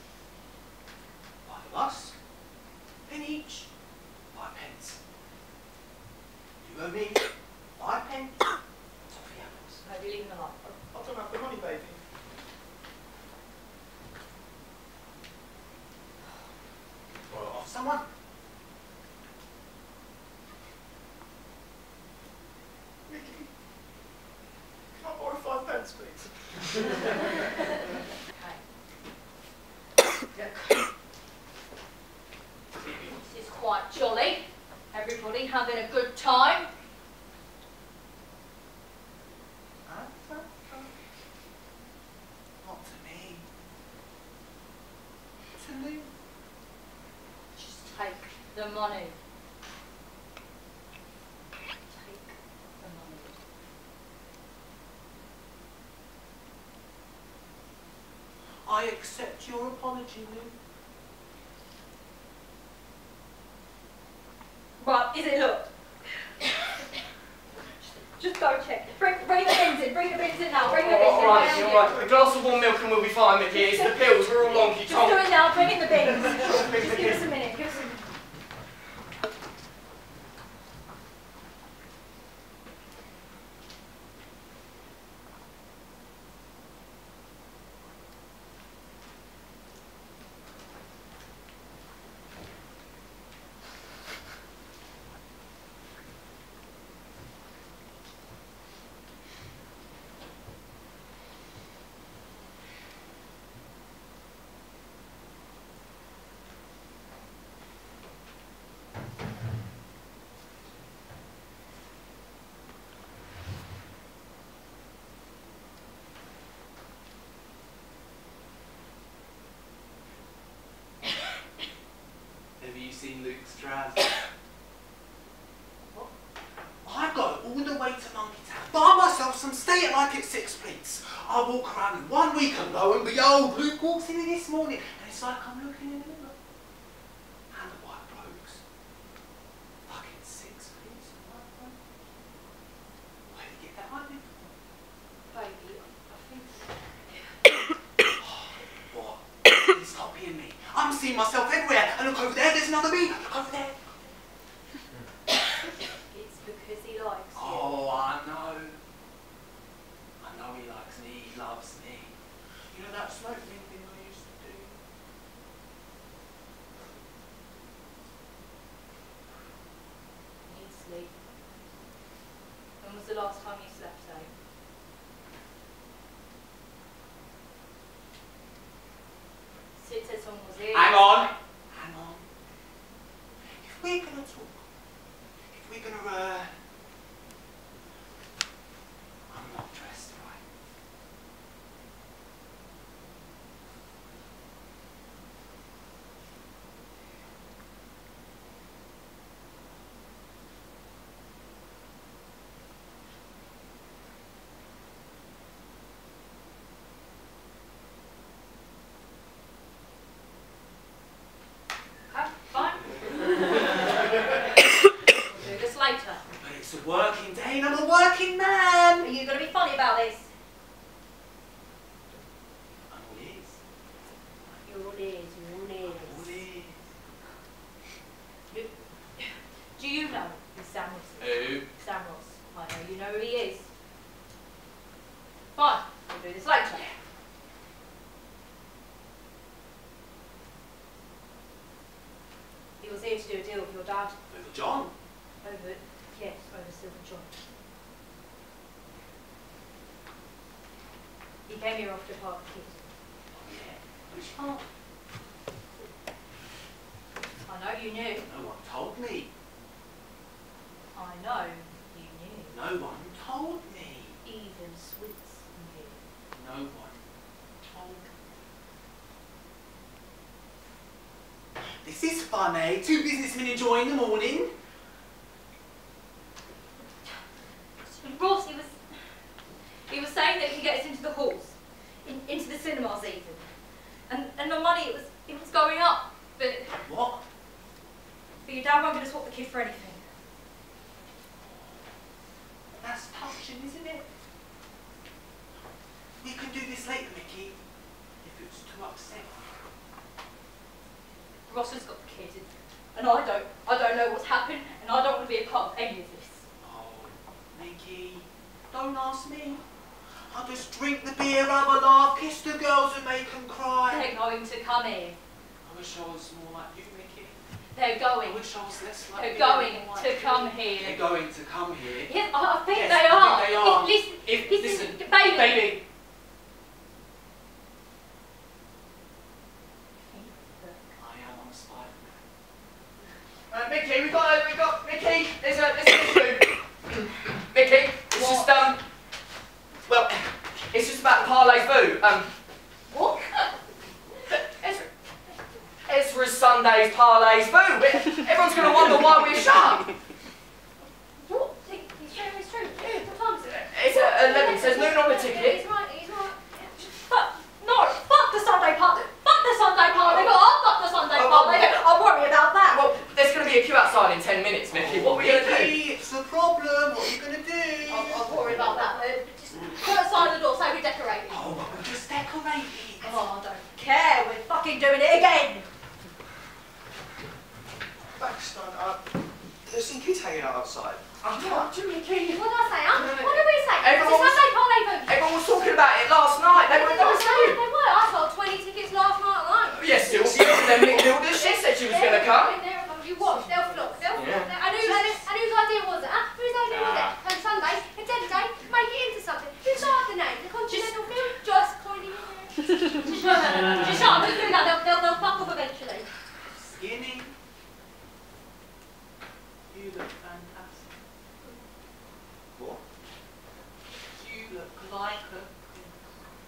Five of us. Penny each. Five pence. You owe me five pence. Toffee apples. No, you're leaving alone. I don't have the money, baby. we having a good time? Not to me. To Lou. Just take the money. Take the money. I accept your apology, Lou. Right, is it look? Just go check. Bring, bring the bins in. Bring the bins in now. Bring the bins in. All right, all right. A glass of warm milk and we'll be fine, Mickey. It's the pills. We're all lonky Just tonk. do it now. Bring in the bins. Just give us a minute. Give us a minute. Have you seen Luke's trousers? What? I go all the way to Monkey Town, buy myself some stay at like at six pleats. I walk around in one week and lo and behold, Luke walks in this morning and it's like I'm looking in the mirror. And the white blokes. Fucking six pleats and white blokes. Where did you get that money from? Baby, I think. What? Please stop being me. I'm seeing myself everywhere. And look over there, there's another me. Look over there. It's because he likes you. Oh, I know. I know he likes me, he loves me. You know that smoke ring thing I used to do? You need sleep. When was the last time you slept, eh? Sid said someone was here. Hang on. Hang on. If we're gonna talk, if we're gonna, uh... I'm not dressed right. Okay, fine. We'll do this later. But it's a working day and I'm a working man. Are you going to be funny about this? I'm all ears. You're all ears, you're all ears. I'm all ears. You, do you know who Sam Ross is? Who? Sam Ross. I know you know who he is. Fine, we'll do this later. He was here to do a deal with your dad. Over John. Over, yes, over Silver John. He came here after part kids. Oh yeah. Which part? I know you knew. No one told me. I know you knew. No one told me. Even Sweets knew. No one told me. This is fun, eh? Two businessmen enjoying the morning. Ross, he was, he was saying that he could get us into the halls, in, into the cinemas even, and and the money it was it was going up, but What? but your dad won't going to swap the kid for anything. That's touching, isn't it? We can do this later, Mickey. If it's too upset. Ross has got the kid, and I don't I don't know what's happened, and I don't want to be a part of any of this. Oh, Mickey, don't ask me. I'll just drink the beer, have a laugh, kiss the girls and make them cry. They're going to come here. I wish I was more like you, Mickey. They're going. I wish I was less like They're you. going more like to you. come here. They're going to come here. Yes, I I think Yes, they I are. think they are. If- Listen, If, listen, listen, baby. baby. I am on Spider-Man. Uh, Mickey, we got, uh, we got, Mickey, Um, What? Ezra. Ezra's Sundays, parlays, boo. Everyone's going to wonder why we're shut. What? It's true, it's true. What time is it? It's at eleven. It says noon on the Yeah, ticket. he's right, he's right. Fuck, no, fuck the Sunday party. Fuck the Sunday party. I'll fuck the Sunday Oh, party. oh. I'll worry about that. Well, there's going to be a queue outside in ten minutes, Mickey. What are we going to do? Mickey, it's a problem. What are you going to do? I'll, I'll worry about that. Uh, just put aside the door, say we're decorating. Oh, but we're just decorating. Oh, I don't care. We're fucking doing it again. Baxter, uh, there's some kids hanging out outside. I told you, Mickey. What did I say, huh? No, no, What did we say? Everyone It's a was- Sunday party vote. Everyone was talking about it last night. They were, they were saying. They were. I sold twenty tickets last night alone. Yes, still, you and then Mick Hilda, she said she was going to come. You watch, they'll flock, they'll Yeah. flock. And whose, and whose idea was it, huh? Whose idea was it? On Sunday, a dead day, make it into something. Who started the name? The Continental Film? Just pointing it there. Just shut up. Just shut up. Who's doing that? They'll, they'll, they'll fuck off eventually. Skinny. You look fantastic. What? You look like a prince.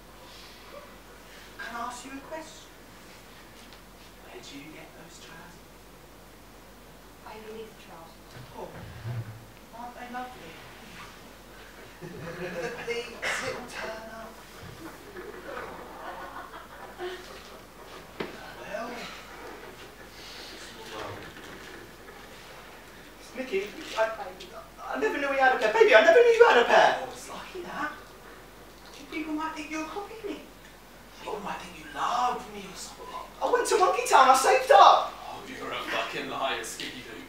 Can I ask you a question? Where do you get those trousers? Baby needs trousers. Oh, aren't they lovely? With a please little turn up. Well, Mickey, I, I never knew we had a pair. Baby, I never knew you had a pair. Oh, it's lucky that. People might think you're copying me. People might think you loved me or something. I went to Monkey Town, I saved up. Oh, you're a fucking liar, Skitty Doo.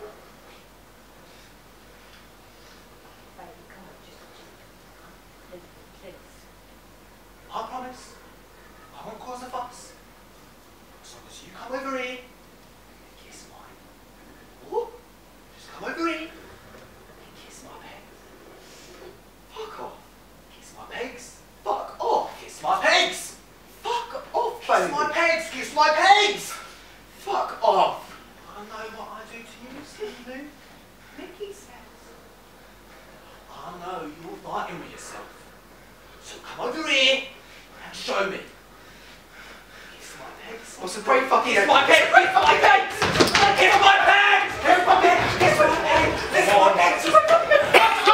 Baby, come on, just, just, please, please. I promise. I won't cause a fuss. As long as you come over here and kiss mine. What? Just come over here and kiss my pegs. Fuck off. Kiss my pegs. Fuck off. Kiss my pegs. Fuck off, baby. Kiss my pegs. Kiss my pegs. Fuck off. I know what I do to you, Steve. Mickey says. I know you're fighting with yourself. So come over here and show me. Kiss my pegs. What's a great fucking kiss my pegs? Kiss my pegs! Kiss my pegs! Kiss my pegs! Kiss my pegs! Kiss my pegs! Kiss my pegs!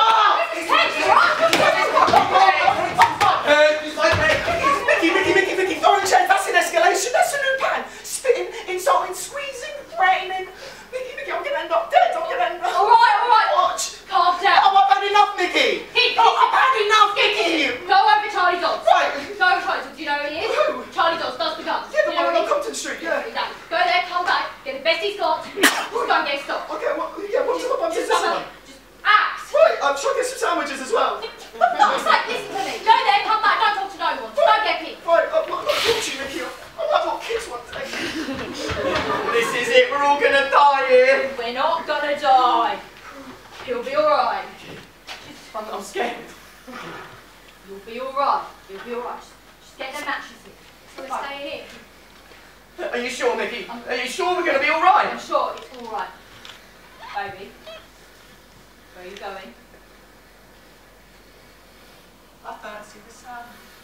Mickey, Mickey, Mickey, Mickey, throwing chairs, that's an escalation, that's a new pan. Spitting, insulting, squeezing, threatening. Mickey, Mickey, I'm gonna end up dead, I'm gonna end up... Alright, alright. Watch. Calm down. Oh, I've had enough, Mickey. He- Oh, I've had enough, Mickey. Go over Charlie Dodds. Right. Go over Charlie Dodds. Do you know who he is? Who? Charlie Dodds does the guns. Yeah, the Do you know one who on he is? Compton Street, yeah. Exactly. Go there, come back, get the best he's got. Just go and get stopped. Okay, what, yeah, what's the bunch of Just this come one? on. Just act. Right, I'm trying to get some sandwiches as well. For fuck's sake, listen to me. Go there, come back, don't talk to no one. Just go get Pete. Right, I'm not talking to you, Mickey. I'm like what kids want to take. This is it. We're all going to die here. We're not gonna die. He'll be alright. I'm, I'm scared. You'll be alright. You'll be alright. Just, just get the mattresses. So we stay here. Are you sure, Mickey? Are you sure we're going to be all right? I'm sure it's alright. Baby, where are you going? I fancy the sun.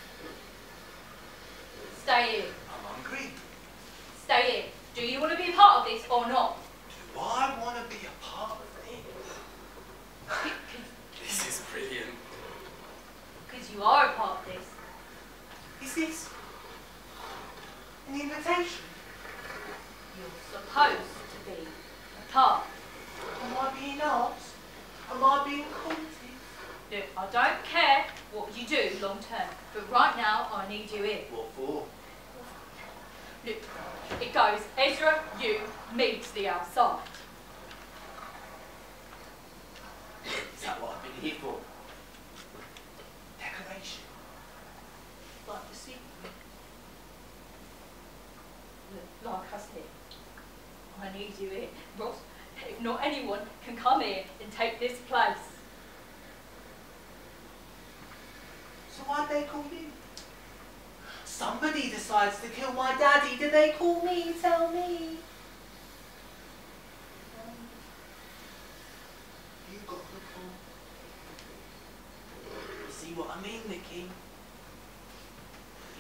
Stay in. I'm hungry. Stay in. Do you want to be a part of this or not? Do I want to be a part of it? This is brilliant. Because you are a part of this. Is this an invitation? You're supposed to be a part. Am I being asked? Am I being courted? Look, I don't care what you do long term, but right now I need you in. What for? Look, it goes Ezra, you, me to the outside. Is that what I've been here for? Decoration. Like the secret. Look, like I said, I need you in. Ross, if not anyone can come in and take this place. So why'd they call you? Somebody decides to kill my daddy. Did they call me? Tell me. You got the call. See what I mean, Mickey?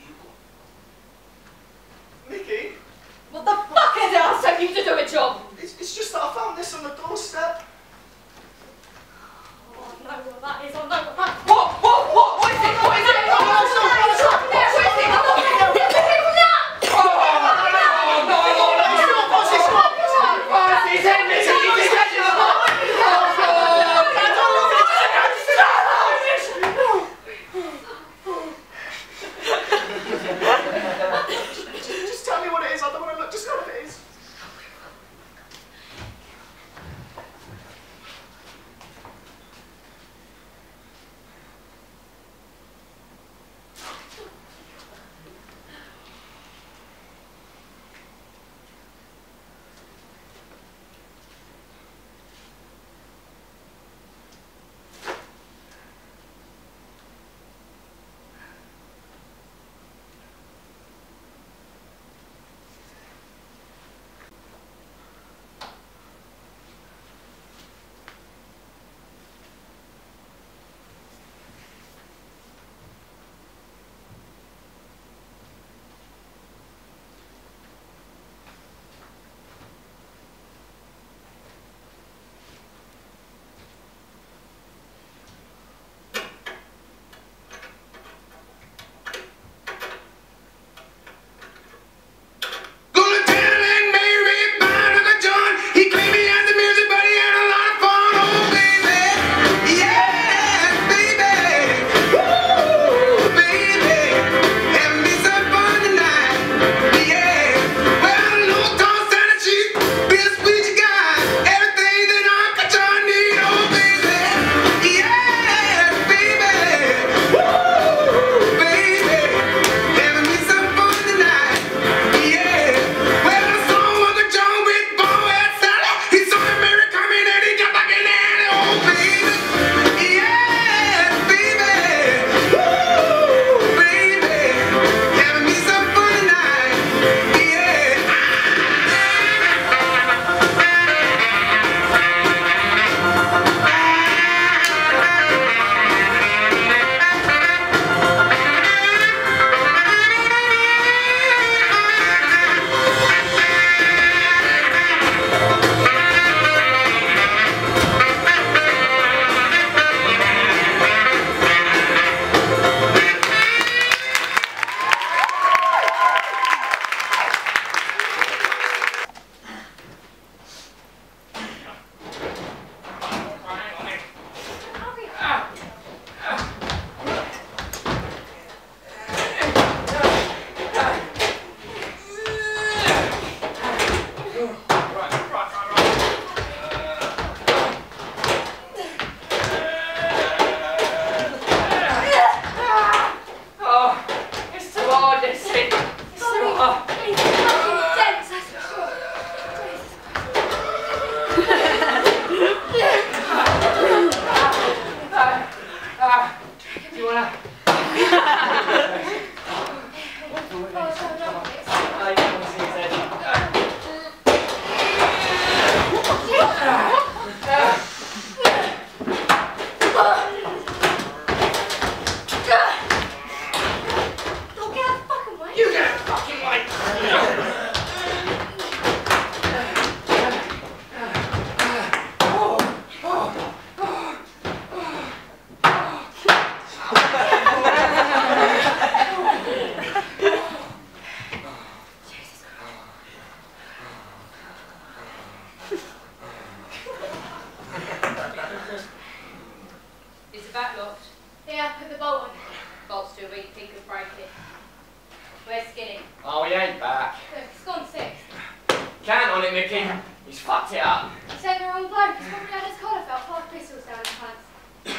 I put the bolt on. Bolt's too weak, he could break it. Where's Skinny? Oh, he ain't back. Look, it's gone six. Count on it, Mickey. He's fucked it up. He said the wrong bloke. He's probably had his collar felt five pistols down his pants.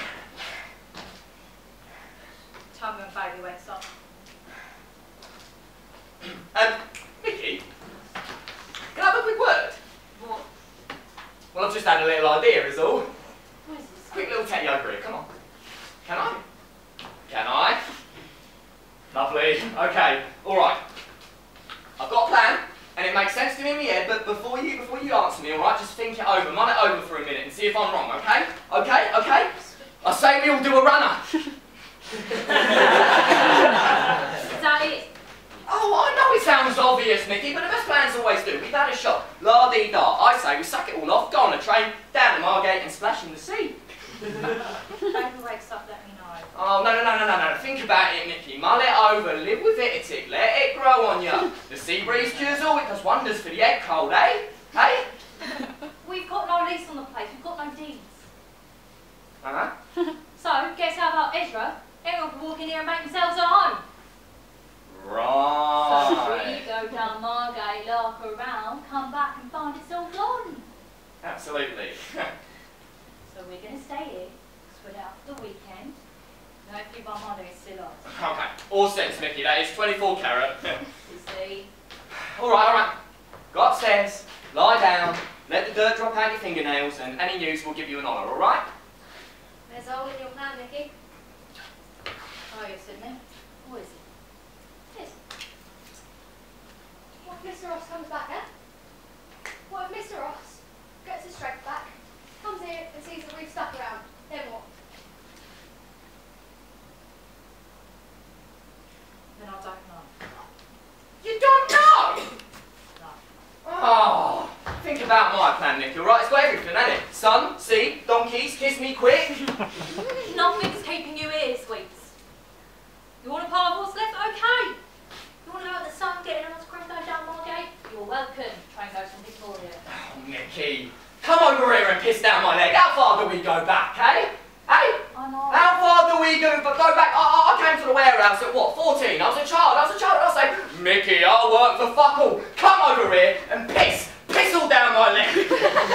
Tell me when baby wakes up. Um, Mickey, can I have a quick word? What? Well, I've just had a little idea, is all. What is this? Quick little techie over here, come on. Can I? Can I? Lovely. Okay, alright. I've got a plan, and it makes sense to me in my head, but before you before you answer me, alright, just think it over, mull it over for a minute and see if I'm wrong, okay? Okay, okay? I say we all do a runner. Is that it? Oh, I know it sounds obvious, Mickey, but the best plans always do. We've had a shot. La-dee-da. I say we suck it all off, go on a train, down to Margate and splash in the sea. Baby wakes up, let me know. Oh, no, no, no, no, no, no. Think about it, Mickey. Mull it over, live with it a tick, let it grow on you. The sea breeze cures all, it does wonders for the egg cold, eh? Eh? We've got no lease on the place, we've got no deeds. Uh-huh. So, guess how about Ezra? Everyone can walk in here and make themselves at home. Right. So we go down Margate, lark around, come back and find it's all gone. Absolutely. So we're going to stay here, spread out for the weekend. No few by Monday is still ours. Okay. All sense, Mickey. That is twenty-four carat. You see? all right, all right. Go upstairs, lie down, let the dirt drop out your fingernails, and any news will give you an honour, all right? There's a hole in your plan, Nicky. Oh, you're sitting there? What is it? Yes. What if Mister Ross comes back, eh? What if Mister Ross gets his strength back, comes here and sees that we've stuck around? Then what? Then I don't know. You don't know? No. Oh, think about my plan, Nicky, all right? It's got everything, hasn't it? Sun, sea, donkeys, kiss me quick. Nothing's keeping you here, sweets. You want a part of what's left? Okay. You want to know about the sun getting on its crest going down Margate? You're welcome. Train goes from Victoria. Oh, Nicky, come over here and piss down my leg. How far do we go back, eh? Hey? I know. How far do we go, but go back? I, I came to the warehouse at what, fourteen? I was a child, I was a child, and I say, Mickey, I'll work for fuck all. Come over here and piss, piss all down my leg.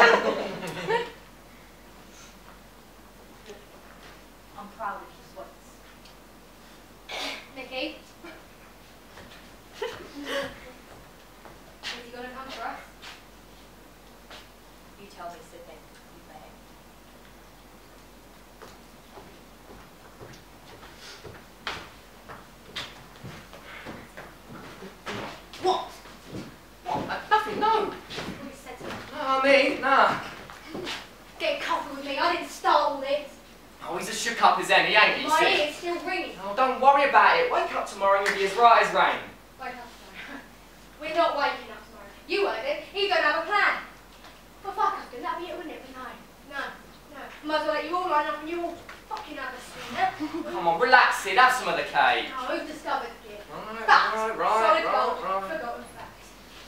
I'm proud of you, sweets. Nicky? Is he going to come for us? You tell me, Sydney. You may. What? What? Uh, nothing, no. What he said to me? No, me, nah. Get comfy with me, I didn't start all this. Oh, he's as shook up as any, ain't he, My Sid? ear's still ringing. Oh, don't worry about it. Wake up tomorrow and you'll be as right as rain. Wake up tomorrow. We're not waking up tomorrow. You heard it. He don't have a plan. Well, fuck us, then. That'd be it, wouldn't it? No, no, no. Might as well let you all line up and you all fucking have a swing, eh? Come on, relax, Sid. Have some of the cake. No, who's discovered it? Right, Facts. right, right, Solid right, gold. right. Forgotten facts.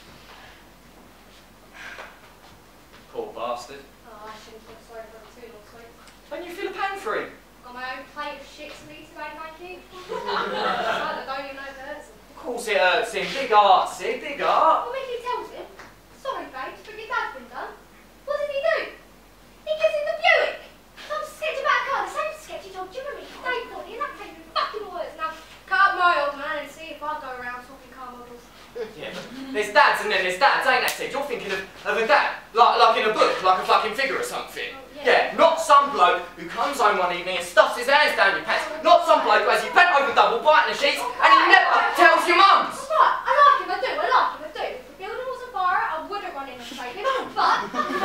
Poor bastard. Oh, I shouldn't feel sorry for him too long, sweet. Don't you feel a pain for him? Got my own plate of shit to eat today, thank you. I don't even know if it hurts him. Of course it hurts him. Big heart, Sid. Big heart. Well, Mickey tells him, sorry, babes, but your dad's been done. What did he do? He gives him the Buick. Some sketch about a car, the same sketch he told Jim and me. Dave Bonnie, and that came in fucking words. Now, cut up my old man and see if I go around talking car models. Yeah. There's dads and then there's dads, ain't that, Sid? You're thinking of, of a dad. Like, like in a book, like a fucking figure or something. Oh, yeah. Yeah, not some bloke who comes home one evening and stuffs his hands down your pants. Not some bloke who has you bent over double, biting the sheets, and he never tells your mums. Right, I like him, I do, I like him, I do. If the building was on fire, I would have run in and saved him, but...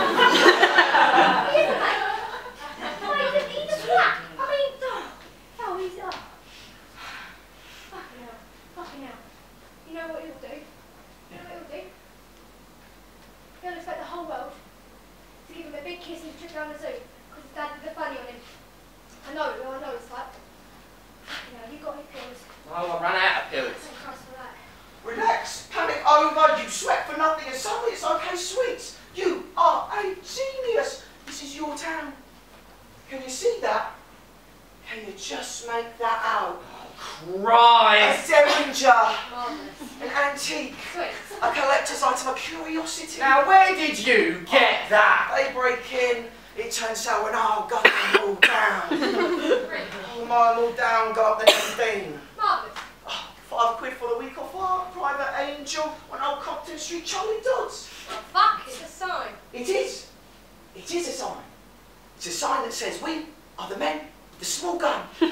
he isn't, mate. No, he's a, he's a twat. I mean, oh, oh he's... Oh. Fucking hell, fucking hell. You know what he'll do? You know what he'll do? He'll expect the whole world to give him a big kiss and trip around the zoo, because his dad did the funny on him. I know, I know it's like... You know, you got his pills. Oh, I ran out of pills. Thank Christ for that. Relax, panic over, you sweat for nothing, and suddenly it's okay, sweets. You are a genius. This is your town. Can you see that? Can you just make that out? A Christ! derringer, Marvellous. an antique, Sweet. a collector's item, a curiosity. Now, where did you get that? They break in, it turns out when oh, got them all down. Brilliant. Oh, my, them all down, got up the next thing. Marvellous. Oh, five quid for the week off art, private angel, on Old Compton Street, Charlie Dodds. Well, fuck, it's a sign. It is. It is a sign. It's a sign that says we are the men with the small gun. Did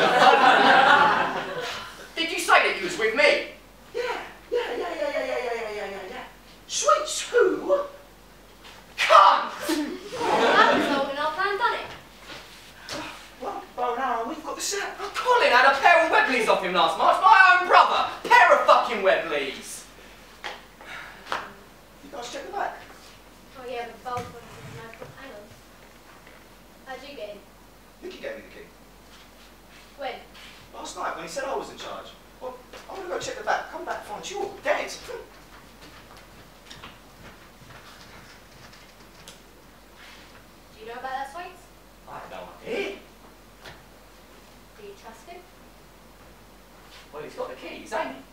you say that you was with me? Yeah, yeah, yeah, yeah, yeah, yeah, yeah, yeah, yeah, yeah, yeah. Sweets who? Cunt! That was all in our plan, done it? Well, bow and arrow, we've got the set. Oh, Colin had a pair of Webleys off him last March. My own brother. Pair of fucking Webleys. You guys check the back. Oh yeah, but both of them no. Hang on. How'd you get in? Nicky gave me the key. When? Last night when he said I was in charge. Well, I'm going to go check the back. Come back, find you all dead. Do you know about that, Sweets? I had no idea. Do you trust him? Well, he's got the keys, ain't he?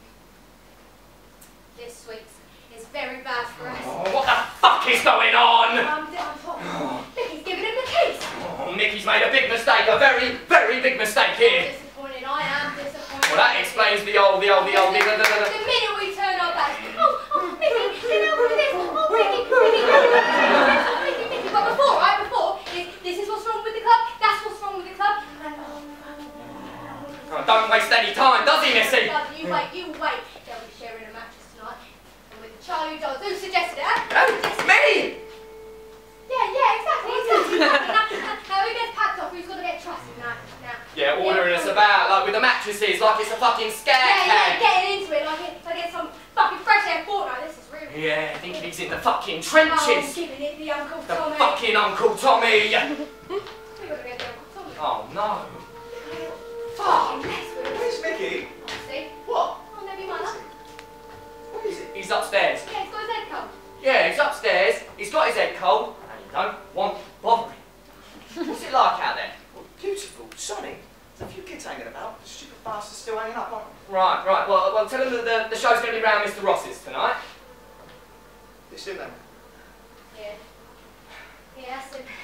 This, Sweets, is very bad for us. Oh, what the fuck is going on? Um, I'm Mickey's giving him the keys. Oh, Mickey's made a big mistake, a very, very big mistake I'm here. disappointed. I am disappointed. Well, that explains the old, the old, the old, the The old, the old. minute we turn our backs, oh, oh, Mickey, you know what it is? Oh, Mickey, Mickey, Mickey, Mickey, Mickey. But before, right, before, is, this is what's wrong with the club, that's what's wrong with the club. And, Oh, don't waste any time, does he, Missy? you wait, you wait. They'll be sharing a mattress tonight. And with the Charlie dolls. Who suggested it? Huh? Oh, it's me! Yeah, yeah, exactly, exactly. now, now, now who gets packed off? Who's got to get trusted now? now. Yeah, ordering us about, like with the mattresses, like it's a fucking scare Yeah, yeah, tag. getting into it like, it, like it's some fucking fresh air fortnight. This is real. Yeah, thinking he's in the fucking Oh, trenches. giving it the Uncle The Tommy. fucking Uncle Tommy. We got to get the Uncle Tommy. Oh, no. Fucking mess with it. Where's Mickey? See? What? Oh, maybe mine. What is it? He's upstairs. Yeah, he's got his head cold. Yeah, he's upstairs, he's got his head cold, and he don't want bothering. What's it like out there? Well, beautiful, sunny. There's a few kids hanging about. The stupid bastards still hanging up, aren't Right, right, well, well tell him that the, the show's going to be round Mister Ross's tonight. they? It's him then. Yeah. Yeah, that's him.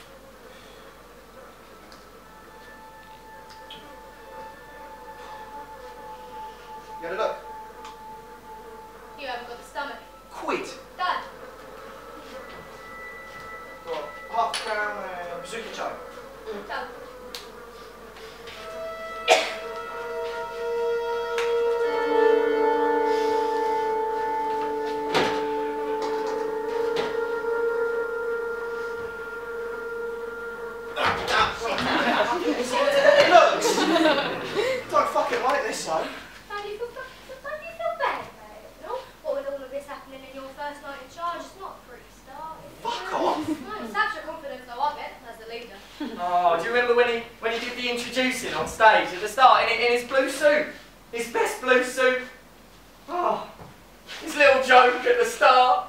You had a look? You haven't got the stomach. Quid. Done. What? Half a crown and bazooka chow. Done. It looks. Don't fucking like this, though. Don't you feel, don't you feel bad about it? No? What with all of this happening in your first night in charge, it's not a pretty start. is it? Fuck off. No, it's such a confidence though, I bet, as the leader. Oh, do you remember when he when he did the introducing on stage at the start in, in his blue suit? His best blue suit. Oh, his little joke at the start.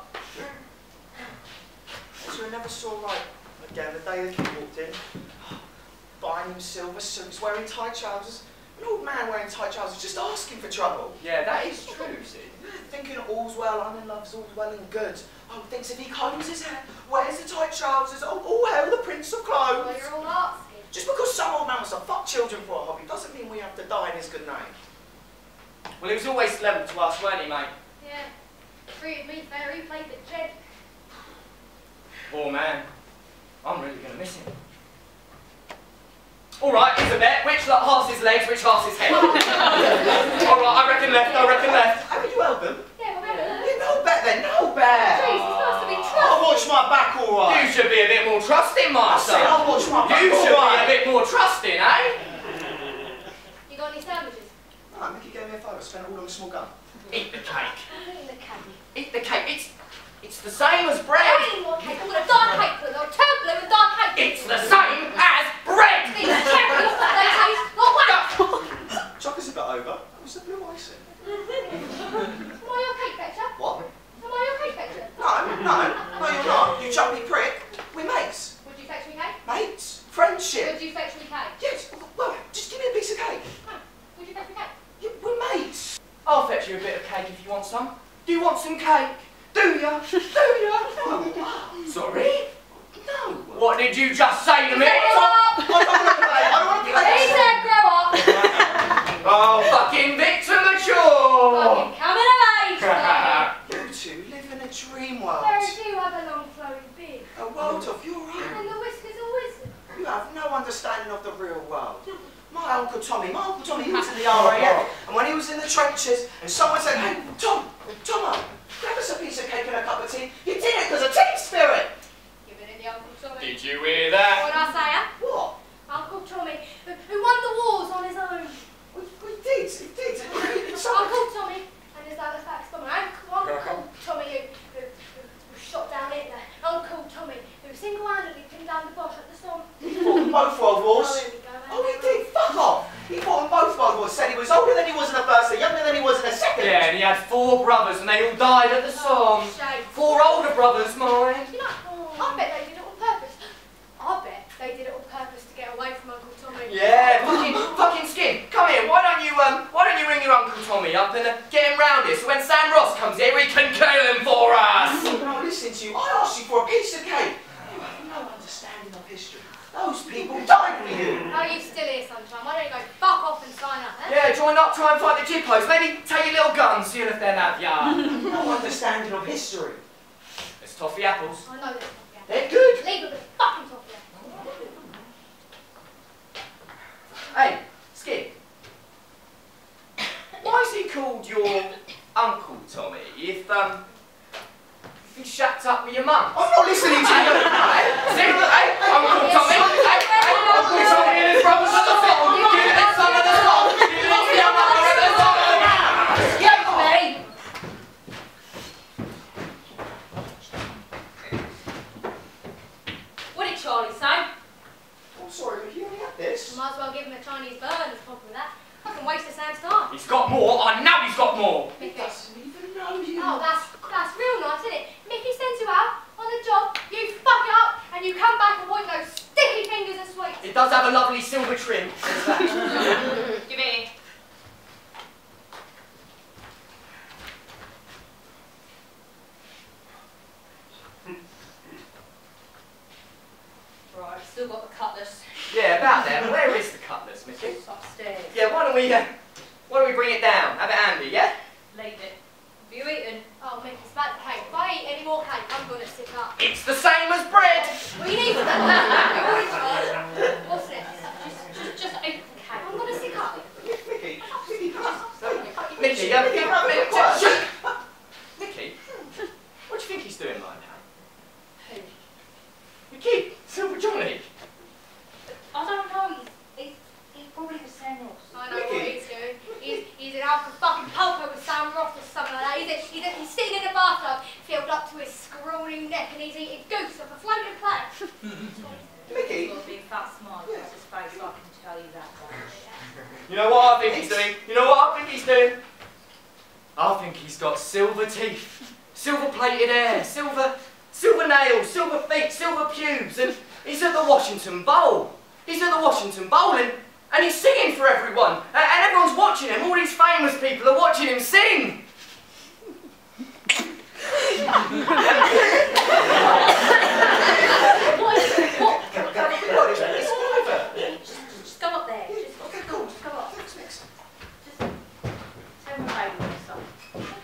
So I never saw right again the day the kid walked in. Buying him silver suits, wearing tight trousers. An old man wearing tight trousers just asking for trouble. Yeah, that is true, see. Thinking all's well, I'm in love's all well and good. Oh, thinks if he combs his hair, wears the tight trousers, oh, all hail the Prince of Well, Clothes. you're all artsy. Just because some old man wants to fuck children for a hobby doesn't mean we have to die in his good name. Well, he was always level to us, weren't he, mate? Yeah. Treated me fair, he played the jet. Poor man. I'm really going to miss him. All right, here's a bet. Which like, half's his legs, which half's his head? All right, I reckon left, I reckon left. How did you help him? Yeah, well, remember. Yeah, no bet then, no bet. Jeez, he's supposed to be I'll trusted. watch my back all right. You should be a bit more trusting, I master. said I'll watch my back You all should be a right. bit more trusting, eh? You got any sandwiches? No, Mickey gave me a photo, spent it all on a small gun. Eat the cake. I'm eating the candy. Eat the cake. It's it's the same as bread. I ain't want cake, I want a dark cake with a turn blue and dark cake. It's the same as bread. These cherries, they taste not wax. Chocolate's a bit over. That was the blue icing. Am I your cake fetcher? What? Am I your cake fetcher? No, no, no you're not. You jumpy prick. We're mates. Would you fetch me cake? Mates. Friendship. Would you fetch me cake? Yes, you a bit of cake if you want some. Do you want some cake? Do ya? Do ya? Oh, sorry? No. What did you just say to me? Grow up! I don't want to play. I don't want to play. He said grow up! Oh, fucking Victor Mature! Fucking coming of age, lady. You two live in a dream world. Where do you have a long flowing beard? A world of your own. And the whiskers are wisdom. You have no understanding of the real world. My Uncle Tommy, my Uncle Tommy, he was in the R A F, and when he was in the trenches, and someone said, hey, Tom, Tomo, grab us a piece of cake and a cup of tea, you did it because of team spirit. Giving it the Uncle Tommy. Did you hear that? What did I say, huh? What? Uncle Tommy, who, who won the wars on his own. We, we did, he did. It's Uncle Tommy and his Halifax bomber. Uncle, Uncle Tommy who, who, who, who shot down Hitler. Uncle Tommy who single-handedly pinned down the Bosch at the storm. He fought in both world wars. Oh, here we go, Oh, he did, fuck off. He fought in both world wars, said he was older than he was in the first, and younger than he was in the second. Yeah, and he had four brothers and they all died at the Somme. Shame. Four older brothers, mine. You know, I bet they did it on purpose. I bet they did it on purpose to get away from Uncle Tommy. Yeah, fucking, fucking Skin. Come here. Why don't you, um, why don't you ring your Uncle Tommy up and uh, get him round here so when Sam Ross comes here, he can kill him for us. No, listen to you. I asked you for a piece of cake. You have no understanding of history. Those people died for you. Oh, you still here, sunshine? Why don't you go fuck off and sign up, eh? Yeah, join up, try and fight the jippos. Maybe take your little guns, see if they'll have ya. No understanding of history. There's toffee apples. I know this fucking apple. They're good. Leave it with fucking toffee apple. Hey, Skip. Why is he called your Uncle Tommy if, um, if he's shacked up with your mum? I'm not listening to you. Hey, see, hey, Uncle Tommy, hey, hey, Uncle Tommy and his brothers at the bottom, give it the son of the song, give it the young mother at the bottom. Excuse me! What did Charlie say? I'm sorry, but you only had this. Might as well give him a Chinese burn as problem with that. I can waste a Sam's time. He's got more, I know he's got more. He doesn't even know you. Oh, that's that's real nice, isn't it? Mickey sends you out on a job, you fuck it up, and you come back and point those sticky fingers and sweets. It does have a lovely silver trim. Give it here. Right, still got the cutlass. Yeah, about there. Where is the cutlass, Mickey? It's upstairs. Yeah, why don't we, uh, why don't we bring it down? Have it handy, yeah? Leave it. Have you eaten? Oh, Mickey, it's about the cake. If I eat any more cake, I'm gonna sit up. It's the same as bread. Well, you need to. You're already tired. What's this? Just, just eat the cake. I'm gonna sit up. Mickey, Mickey, come on. Mickey, um, Mickey, Mickey, Mickey, what do you think he's doing like that? Who? Mickey, Silver Johnny. I don't know. He's, he's probably the Sam Ross. I know what he's doing. He's, he's an alcohol fucking poker with Sam Ross or something like that. He's, a, he's, a, he's sitting in a bathtub, filled up to his scrawny neck, and he's eating goose off a floating plate. Mickey. He's got a big fat smile across his face, I can tell you that much. You know what I think he's doing? You know what I think he's doing? I think he's got silver teeth, silver plated hair, silver, silver nails, silver feet, silver pubes, and he's at the Washington Bowl. He's at the Washington Bowl and, and he's singing for everyone. And, and everyone's watching him. All these famous people are watching him sing. What is it? What? What is it? It's private. Just, just go up there. Just, Okay, cool. just go up. Thanks, Mix. Just tell me baby what it's on.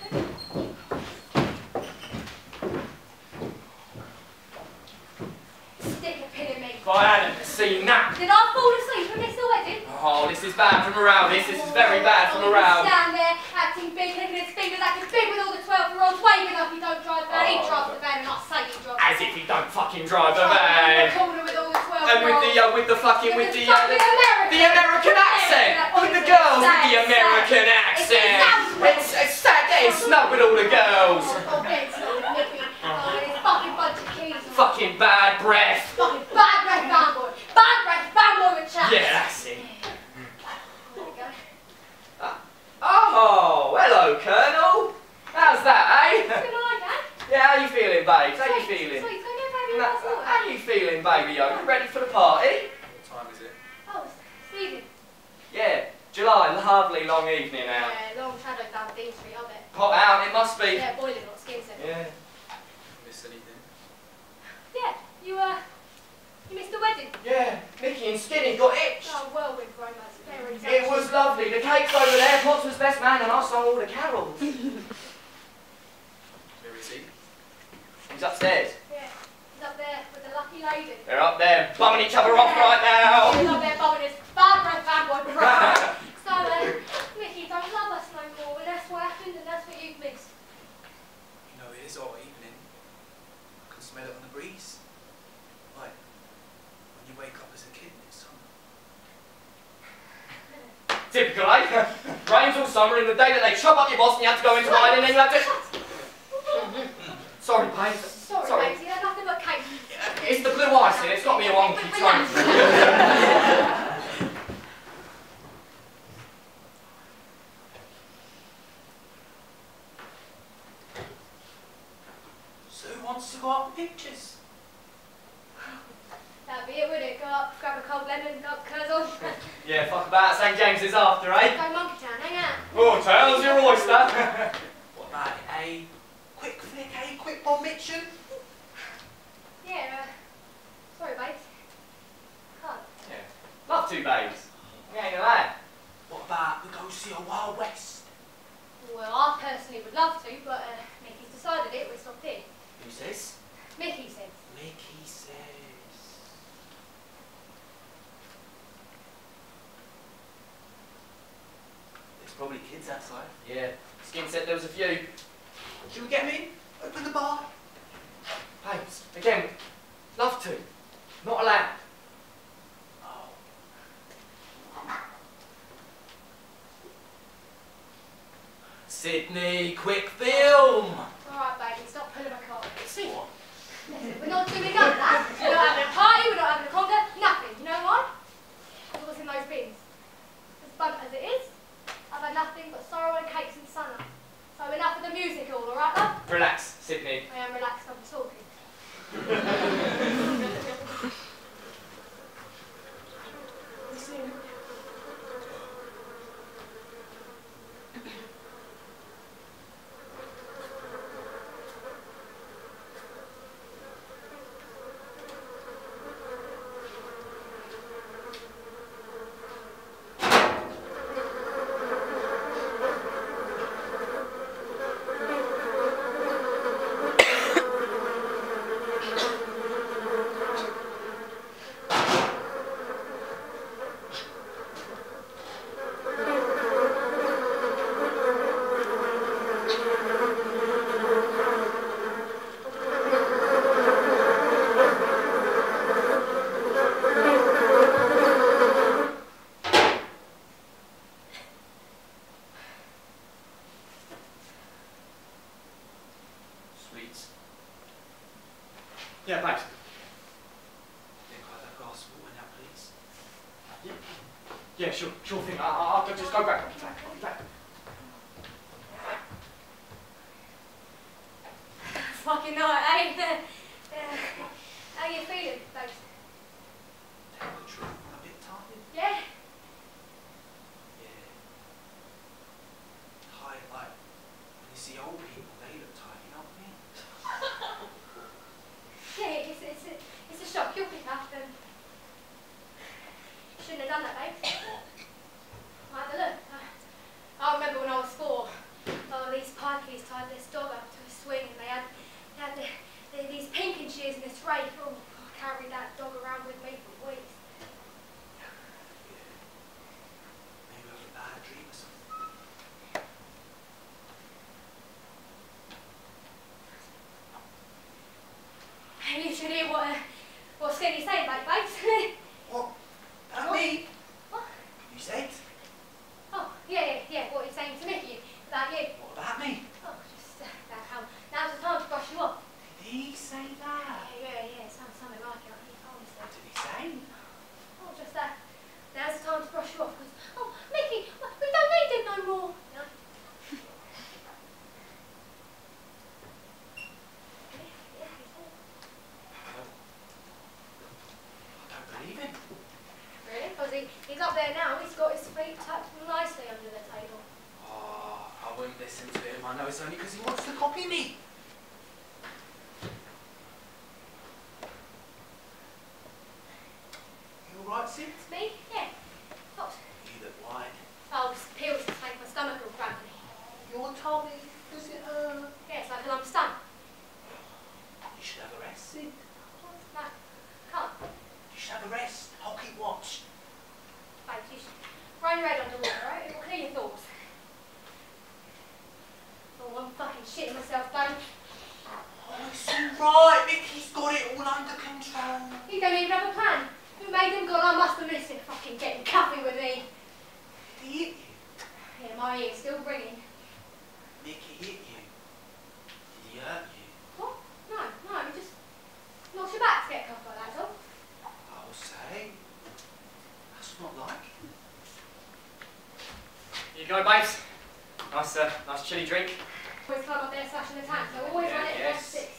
Stick a pin in me. If I hadn't seen that. Did I fall asleep when this the wedding? Oh, this is bad for morale. This, this is very bad for Oh, morale. he stand there acting big, clicking his fingers, acting big with all the twelve-year-olds waving up. He don't drive the van. He Oh. drives the van, and I say he drives. As if he don't fucking drive a Oh, in the van. corner with all the twelve-year-olds. And with the, uh, with the fucking, with the, uh, fucking American. the American accent. With the girls with the American accent. It's, it's sad getting snug with all the girls. Oh, it's not Nicky. Oh, and his fucking bunch of keys. Fucking bad breath. Fucking bad breath fanboy. Bad breath fanboy with chaps. Yeah, that's it. There we go. Oh, hello, Colonel. How's that, eh? Good night, Dad. Yeah, how you feeling, babes? How you Sweet, feeling? Sweet, go get baby Nah, last night. How you feeling, baby? Are you ready for the party? What time is it? Oh, it's evening. Yeah, July, lovely long evening out. Yeah, long shadow down down Dean Street, I bet. Hot out, it must be. Yeah, boiling hot, skin set. Yeah. Miss anything? Yeah, you, uh, you missed the wedding. Yeah, Mickey and Skinny got itched. Oh, whirlwind romance, very It was lovely. The cake's over there, Potts was best man, and I sung all the carols. Where is he? He's upstairs. Yeah, he's up there with the lucky lady. They're up there, bumming each other off right now. He's up there bumming his bad breath fanboy. So, uh, Mickey don't love us no more, and that's what happened, and that's what you've missed. You know, it is hot evening. I can smell it on the breeze. Like, when you wake up as a kid in summer. Typical, eh? Rains all summer, and the day that they chop up your boss and you have to go into hiding, and then you have to... Sorry, babe. Sorry, Sorry. matey, that's nothing but cake. It's the blue icing, it's got me a wonky tongue. So who wants to go up pictures? That'd be it, wouldn't it? Go up, grab a cold lemon, go up curls on. Yeah, fuck about Saint James's after, eh? Go Monkey Town, hang out. Oh, tails your oyster. What about a quick flick, a quick bomb mission? Yeah, uh, sorry, babes. Can't. Yeah. Love to, babes. You ain't a lad. What about we go see a Wild West? Well, I personally would love to, but uh, Mickey's decided it, we're stopped in. Who says? Mickey says. Mickey says. There's probably kids outside. Yeah. Skin said there was a few. Should we get them in? Open the bar? Babes, again, love to. Not allowed. Oh. Sydney, quick film! Alright, baby, stop pulling my card. See what? Listen, we're not doing none of that. We're not having a party, we're not having a concert, nothing. You know why? Because what's in those bins? As bunt as it is, I've had nothing but sorrow and cakes and sun up. So enough of the music all, alright, love? Relax, Sydney. I am relaxed, I'm talking. Yeah, thanks. Nick, that glass of water now, please. Yeah, yeah sure, sure thing. I'll, I'll just go back. I'll be back. I'll be back. Fucking night, eh? uh, how you feeling, babes? Tell the truth, I'm a bit tired. Yeah? Yeah. Tired, like, when you see old people, they look tired, you know what I mean? Yeah, it's, it's, a, it's a shock. You'll pick up and... Shouldn't have done that, babes. I had a look. I, I remember when I was four, oh, these pikeys tied this dog up to a swing and they had, they had the, the, these pinking shears in this rake. Oh, I carried that dog around with me for weeks. Yeah. Maybe I have a bad dream or something. You should hear what, uh, what Skinny's saying, mate, babes. What? About What? me? What? You said? Oh, yeah, yeah, yeah, what he's saying to Mickey about you. What about me? Oh, just uh, that how now's the time to brush you off. Did he say that? Yeah, yeah, yeah, sounds something like it. He told me so. What did he say? Oh, just that. Now's the time to brush you off because, oh, Mickey, we don't need him no more. You know? Yeah, yeah, he said. I don't believe him. Really? Because he, he's up there now. He's got his feet tucked nicely under the table. Oh, I I won't listen to him. I know it's only because he wants to copy me. You all right, Sid? It's me? Yeah. What? You look white. Oh, this pills just make my stomach all crampy. Your tummy, does it hurt? Yeah, it's like a lump of stomach. You should have a rest, Sid. What's that? Can't. You should have a rest. I'll keep watch. Babe, you should run your head underwater, right? It will clear your thoughts. Oh, I'm fucking shitting myself, babe. Oh, it's all right. Mickey's got it all under control. You don't even have a plan. Who made them gone? I must have missed it. Fucking getting cuffy with me. Did he hit you? Yeah, my ear's still ringing. Mickey hit you. Did he hurt you? What? No, no, you just knocked your back to get cuffed like that, that's all. I'll say. That's not like him. Here you go, babes. Nice, uh, nice chilly drink. Always climb up there, slash in the tank, so always Yeah, run it yes. at six.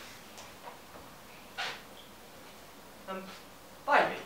Um, baby.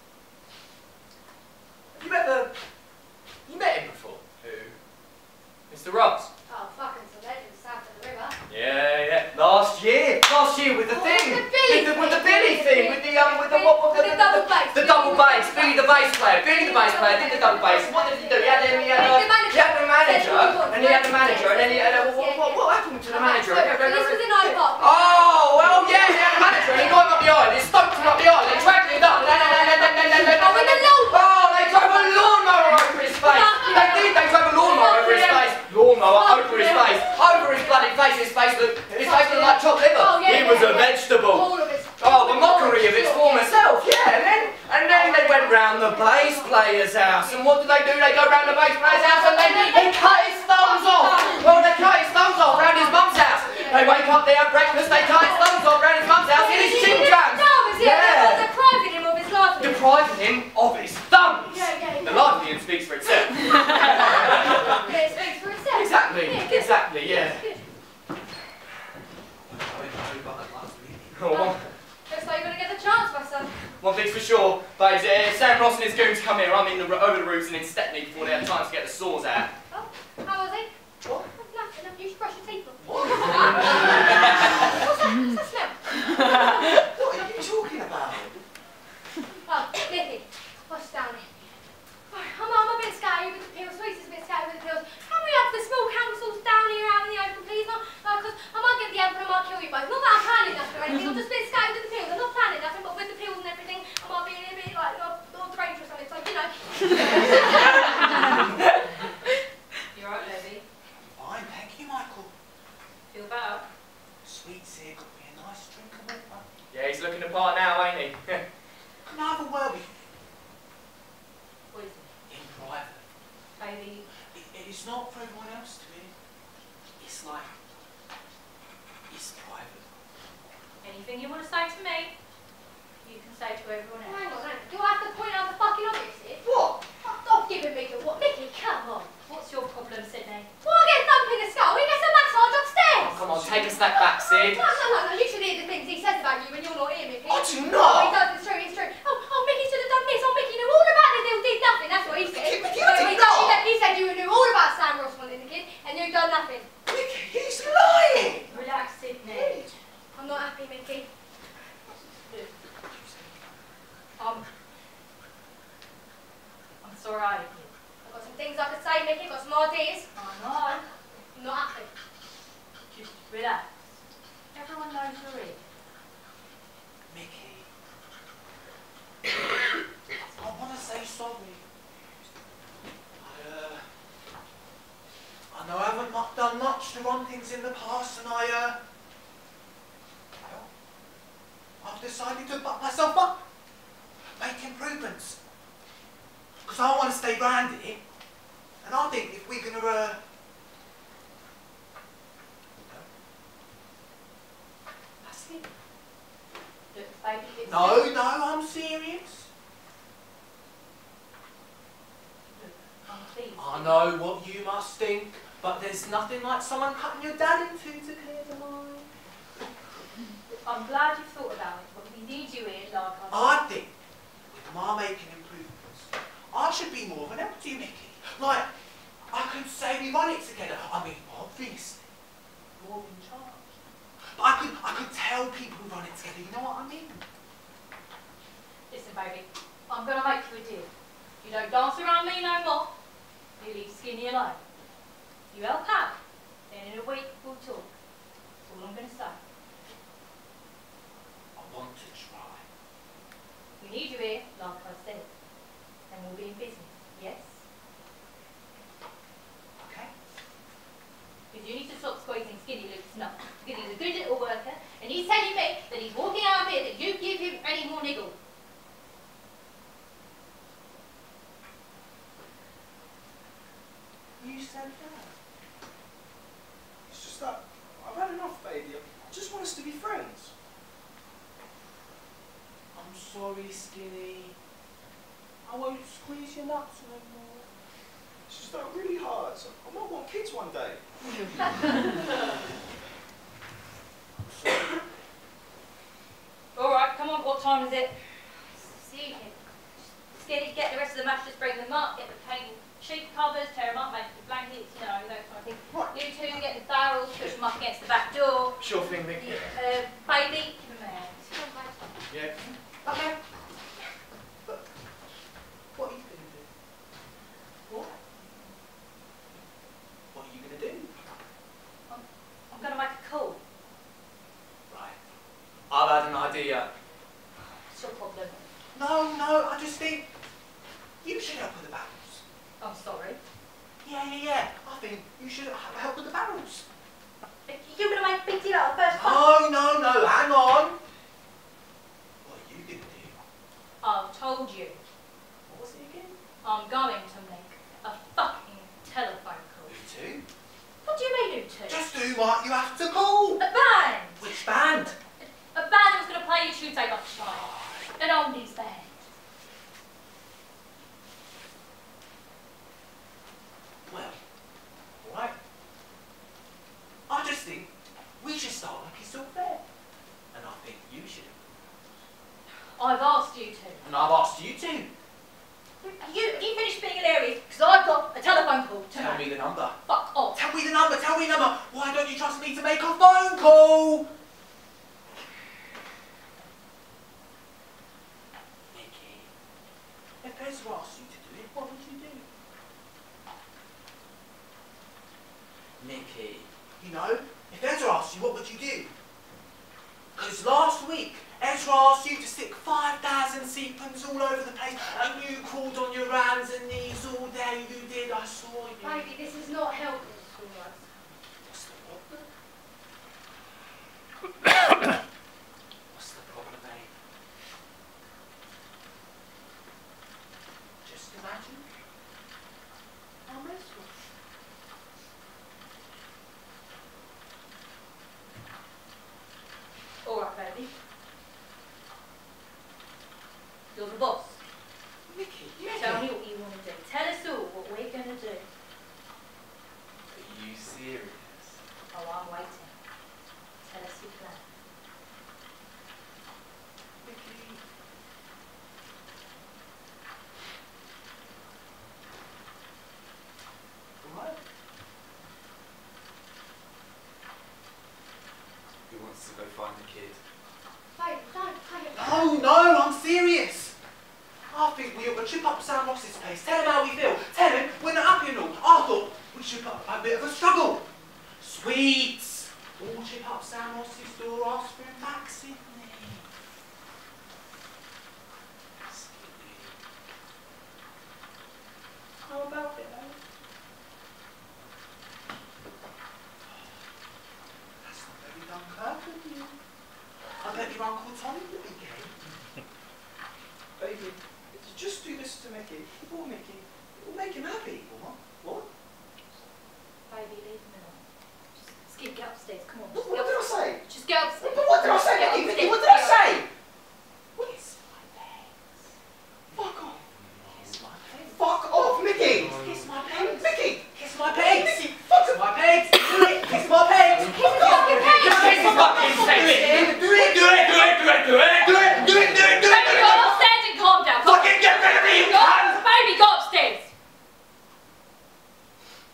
Have you ever... You met him before? Who? Mister Ross? Oh, fucking so legend, south of the river. Yeah, yeah. Last year. Last year with the Oh, thing. with the Billy with the, with the thing. Billy thing. With the, um, with the, what, what, With the double bass. The double bass. Billy the bass player. Billy the bass player did the double bass. And what did he do? He had, him, he had, a, he had the manager. And he had the manager. And then he had a, what, what, what happened to the manager? This was in our park. Oh, well, yeah, he had a manager. And he got him up the island. He stoked him up the island. They dragged him up. Oh, with the lawnmower. Oh, they drove a lawnmower over his face. They did. They drove a lawnmower over his face. Lawnmower over his face. Over his bloody face. His face looked, his face looked like chopped liver. Oh, yeah, He was yeah, a yeah. vegetable. All of it. Oh, the mockery of its former self, yeah. And then, and then they went round the bass player's house. And what did they do? They go round the bass player's house and they, they cut his thumbs off. Well, they cut his thumbs off round his mum's house. They wake up, they have breakfast, they cut his thumbs off round his mum's house in his chin jams. Yeah. Depriving him of his livelihood. Depriving him of his thumbs. Yeah, yeah, yeah. The livelihood speaks for itself. Yeah, it speaks for itself. Exactly, Yeah, good. exactly, yeah. Good. Oh, one, Looks like you're going to get the chance, my son. one thing's for sure, babes, uh, Sam Ross and his goons come here, I'm in the, over the roofs and in Stepney before they have time to get the saws out. Oh, how was he? What? Nothing. You should brush your teeth. What? What's that? What's that smell? What are you talking about? Oh, Nicky, what's down here? Oh, I'm, I'm a bit scattered with the pills. Sweets is a bit scattered with the pills. Can we have the small councils down here out in the open, please? Not, because I might get the amp and I might kill you both. Not that I'm planning nothing or anything. I'm just a bit scattered with the pills. I'm not planning nothing, but with the pills and everything, I might be a bit like a little strange or something. So, you know. You're right, Levy. Fine, thank you, Michael. Feel better? Sweet's here, got me a nice drink of water. Yeah, he's looking the part now, ain't he? Can I have a word with you? What is it? In private. Baby, It, it's not for everyone else to me. It's like, it's private. anything you want to say to me, you can say to everyone else. Hang on, hang on. Do I have to point out the fucking obvious here? What? Stop giving me the what? Nicky, come on. What's your problem, Sydney? Well, I get thumped in the skull. He gets a massage upstairs. Oh, come on, take a step back, Sid. No, no, no, no. You should hear the things he says about you when you're not here, Mickey. I do Oh, he not! does. It's true. It's true. Oh, oh, Mickey should have done this. Oh, Mickey knew all about it. He did nothing. That's what he said. Mickey, Mickey, So I did he, not. he, said, he said you knew all about Sam Ross wanting the kid, and you've done nothing. Mickey, he's lying! Relax, Sydney. I'm not happy, Mickey. Um, I'm sorry I did. I've got some things I could say, Mickey. Got some ideas. I know. I'm not happy. Just relax. Everyone knows you're in. Mickey. I want to say sorry. I, uh... I know I haven't mu- done much to run things in the past, and I, uh... Well, I've decided to buck myself up. Make improvements. Because I want to stay round here. And I think if we're going to, uh... That's it. Look, baby, it's... No, no, I'm serious. Look, I'm pleased. I know what you must think, but there's nothing like someone cutting your dad in two to clear the mind. I'm glad you've thought about it, but we need you here like I I think, with Ma making improvements, I should be more of an help to you, Mickey. Like, I could say we run it together. I mean, obviously, you're in charge. But I could, I could tell people we run it together, you know what I mean? Listen, baby, I'm going to make you a deal. You don't dance around me no more. You leave Skinny alone. You help out. Then in a week, we'll talk. That's all I'm going to say. I want to try. We need you here, like I said. And we'll be in business, yes? Okay? Because you need to stop squeezing Skinny Luke's nuts. Because he's a good little worker, and he's telling me that he's walking out here that you give him any more niggle. You said that. It's just that I've had enough, baby. I just want us to be friends. I'm sorry, Skinny. I won't squeeze your nuts no more. It's just that it really hurts. I might want kids one day. All right, come on. What time is it? See you. Skinny, get the rest of the mattress, bring them up, get the table. Sheet covers, tear them up, make the blankets, you know, that kind of thing. Right. You two get the barrels, push them up against the back door. Sure thing, Mickey. Uh, baby, give them a hand. Yeah. Okay. But what are you going to do? What? What are you going to do? I'm, I'm going to make a call. Right. I've had an idea. It's your problem. No, no, I just think you should help with the barrels. I'm sorry. Yeah, yeah, yeah. I think you should h- help with the barrels. You're going to make a big deal out of the first No, no, no, hang on. What are you going to do? I've told you. What was it again? I'm going to make a fucking telephone call. Who to? What do you mean, who to? Just do what you have to call. A band! Which band? A band that was going to play you Tuesday off tonight. An oldies band. Well, alright. I just think we should start like it's all fair. And I think you should. I've asked you to. And I've asked you to. You, you finish being hilarious, because I've got a telephone call to Tell make. me the number. Fuck off. Tell me the number, tell me the number. Why don't you trust me to make a phone call? Mickey, if Ezra asked you to do it, what would you do? Mickey, you know, if Ezra asked you, what would you do? Because last week, Ezra asked you to stick five thousand sequins all over the place, and you crawled on your hands and knees all day. You did, I saw you. Baby, this is not helping for us. What's the problem? What's the problem, babe? Just imagine. I'm Ezra. All right, baby. You're the boss. Mickey, Tell me what you want to do. Tell us all what we're going to do. Are you serious? Oh, I'm waiting. Tell us your plan. Mickey. What? Who wants to go find the kid? Baby, don't take it. No, no, I'm serious. I think we ought to trip up Sam Ross's place, tell him how we feel, tell him we're not happy and all. I thought we should put a bit of a struggle. Sweets. All trip up Sam Ross's door, ask for him back, Sydney. Sydney. How about it, eh? That's not very Dunkirk of you. I bet your Uncle Tommy would be gay. Baby, if you just do this to Mickey, poor Mickey, it will make him happy. What? What? Baby, leave him alone. Just skip, get upstairs. Come on. What, Just what get did I upstairs. say? Just get upstairs. But what did I say, Get Mickey? Mickey, upstairs. what did I Get say? upstairs. Kiss my legs. Fuck off. Kiss my legs. Fuck off, Mickey. Kiss my legs. Mickey. Kiss my pegs. Mickey, fuck my pegs. Do it. Kiss my pegs. Kiss his fucking pegs. Kiss his fucking pegs. Do it. Do it. Do it. Do it. Do it. Do it. Do it. Do it. Do it. Baby, go upstairs and calm down. Go Fucking get rid of me, you Go, cunt. baby, go upstairs.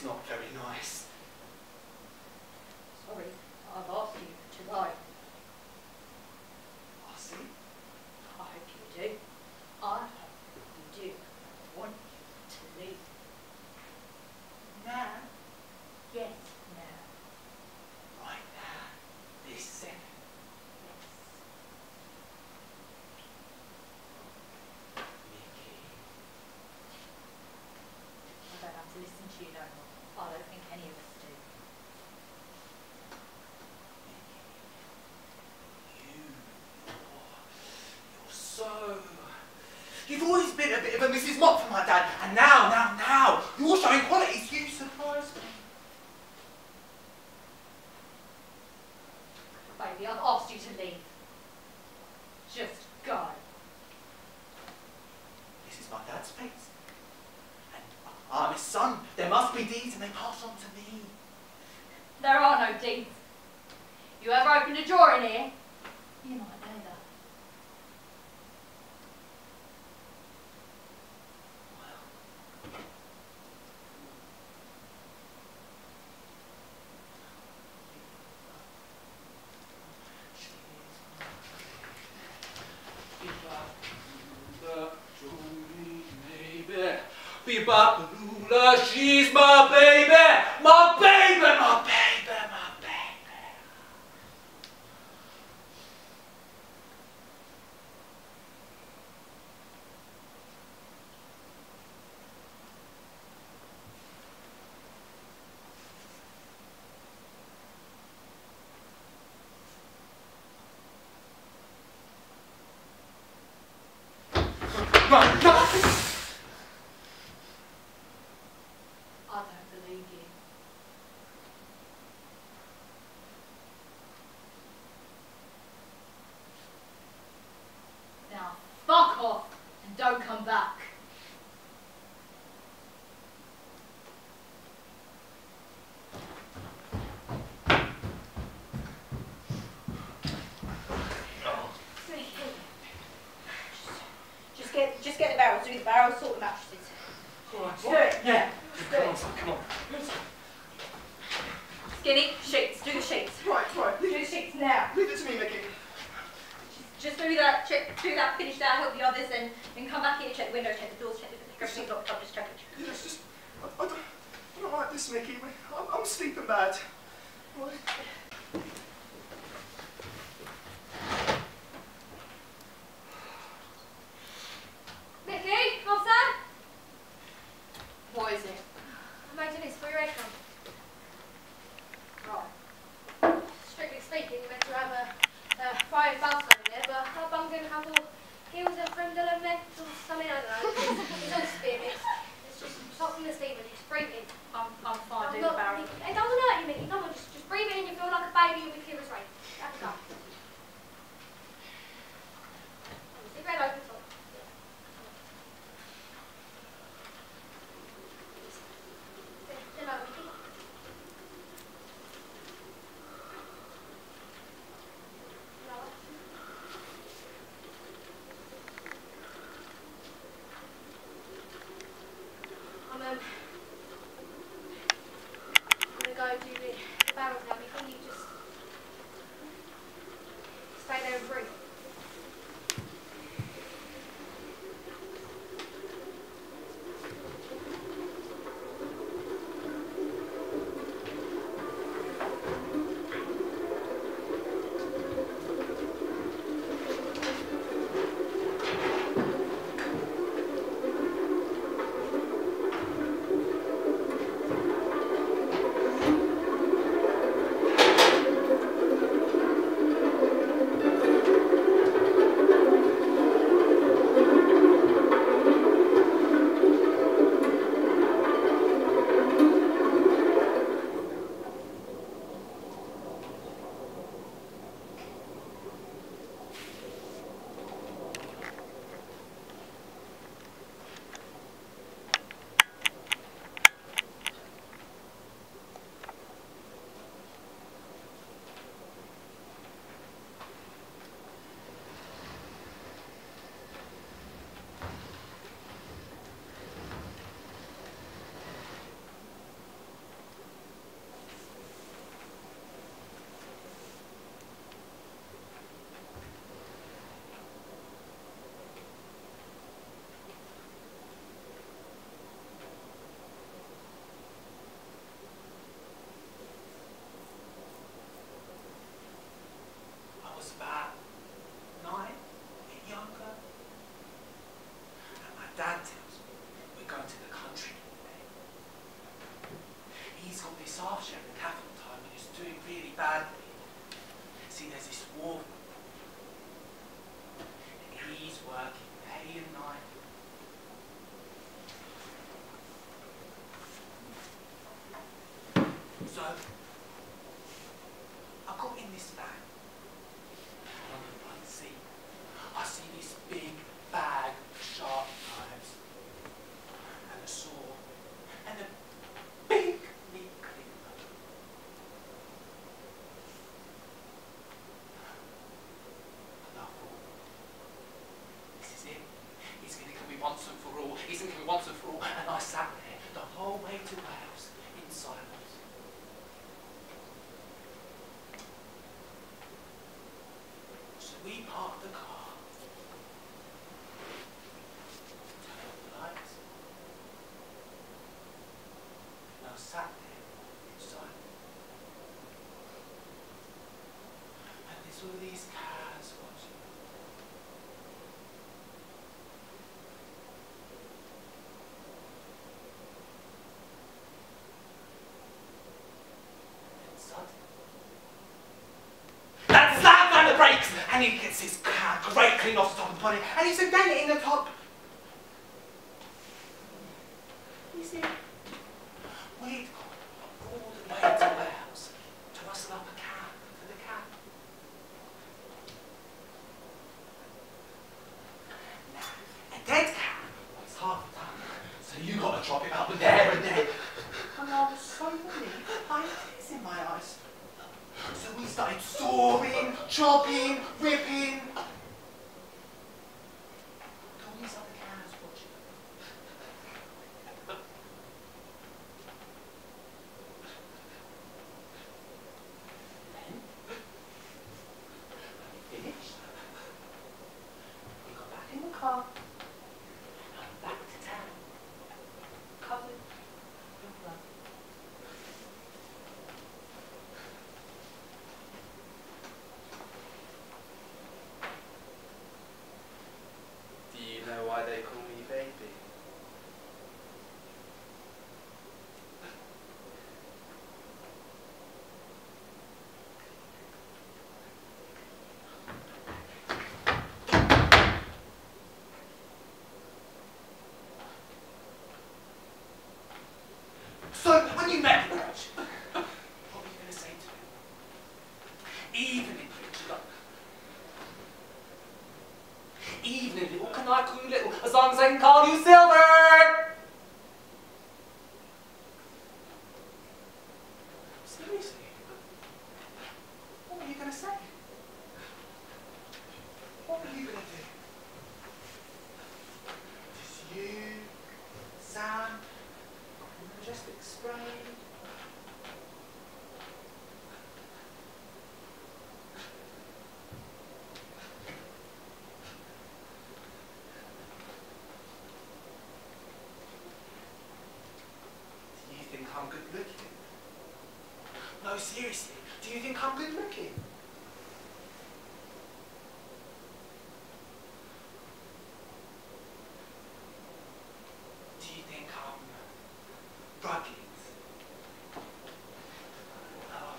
It's not very nice. Sorry, I've asked you to go. I see. I hope you do. I hope you do. I want you to leave. Now? Yes, now. Right now. This second. Yes. Mickey. I don't have to listen to you no more. I don't think any of us do. You, you're so... You've always been a bit of a Missus Mott for my dad, and now, now, now, you're showing qualities. You surprise me. Baby, I've asked you to leave. Just go. This is my dad's place. And I'm his son. There must be deeds, and they pass on to me. There are no deeds. You ever opened a drawer in here? You might know that. Be-bop-a-lula, she's my baby, my baby, my baby, my baby. Run, run! I don't believe you. Now, fuck off and don't come back. Just get, just get the barrels, do the barrels, sort the mattresses. Right, Do it. Yeah. Do Come on, it. son, come on. Skinny, sheets, do the sheets. Right, right. Do Leave, the sheets now. leave it to me, Mickey. Just do that, check, do that, finish that, help the others, and then come back here, check the windows, check the doors, check the everything's locked up, just check it. You know, it's just... I, I, don't, I don't like this, Mickey. I'm, I'm sleeping bad. Right. Mickey, what's that? What is it? I'm making this for your headcom. Right. Strictly speaking, you meant to have a, a frying balsam in there, but I bunged in a couple gills of frindle and mint or something, I don't know. It's, it's all spirit. It's just top from the steamer, just breathe it. I'm, I'm fine, I'm do the not- barrel. It doesn't hurt you, Mickey. Come on, just, just breathe it in. You feel like a baby with clear as rain. That's go. Cigarette open top. Come on, Mickey. No. I'm um, I'm gonna go do the, the barrels now. Mickey, you just stay there and breathe. this aftershave at the cafe all the time and it's doing really badly. See, there's this war. He's working day and night. So, I got in this van. On the front seat, I see this big bag of sharp knives and a saw and a big meat cleaver. And I thought, this is it. He's going to kill me once and for all. He's going to kill me once and for all. And I sat there the whole way to Wales in silence. So we parked the car. Turned off the lights. And I sat there in silence. And there's all these cars watching. And suddenly, that slams on the brakes, and he gets his car great clean off the top of the bonnet, and he's again in the top. You see, we'd gone all the way to Wales to rustle up a cab for the cab. Now, a dead cab weighs half a ton, so you got to drop it up there and there. And I was so relieved, I had tears in my eyes. So we started sawing, chopping, ripping. And all these other cats watching. Then, when we finished, we got back in the car and went back to town, covered in blood. Do you know why they call me baby? So, when you met the coach, what were you going to say to him? Evening, Richard. Evening, little. Can I call you little? As long as I can call you Silver! Seriously? What were you going to say? What were you going to do? Just you, Sam, majestic spray. Do you think I'm good looking? No, seriously, do you think I'm good looking? Do you think I'm rugged? No, I'm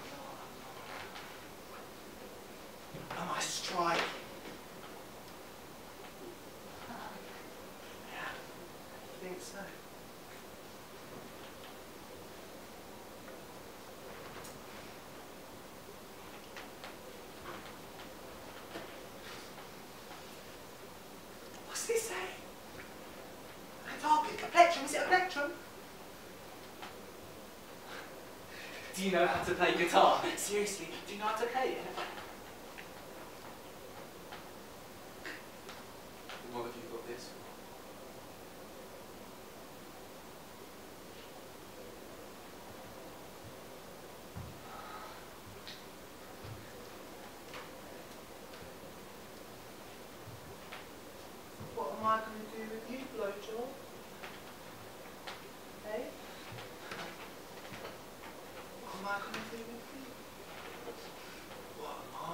not. Am I striking? Yeah, I think so. What's this say? A target, a plectrum, is it a plectrum? Do you know how to play guitar? Seriously, do you know how to play it? What have you got this for? What am I going to do with you, blowjob? Eh? What am I going to do with you? What am I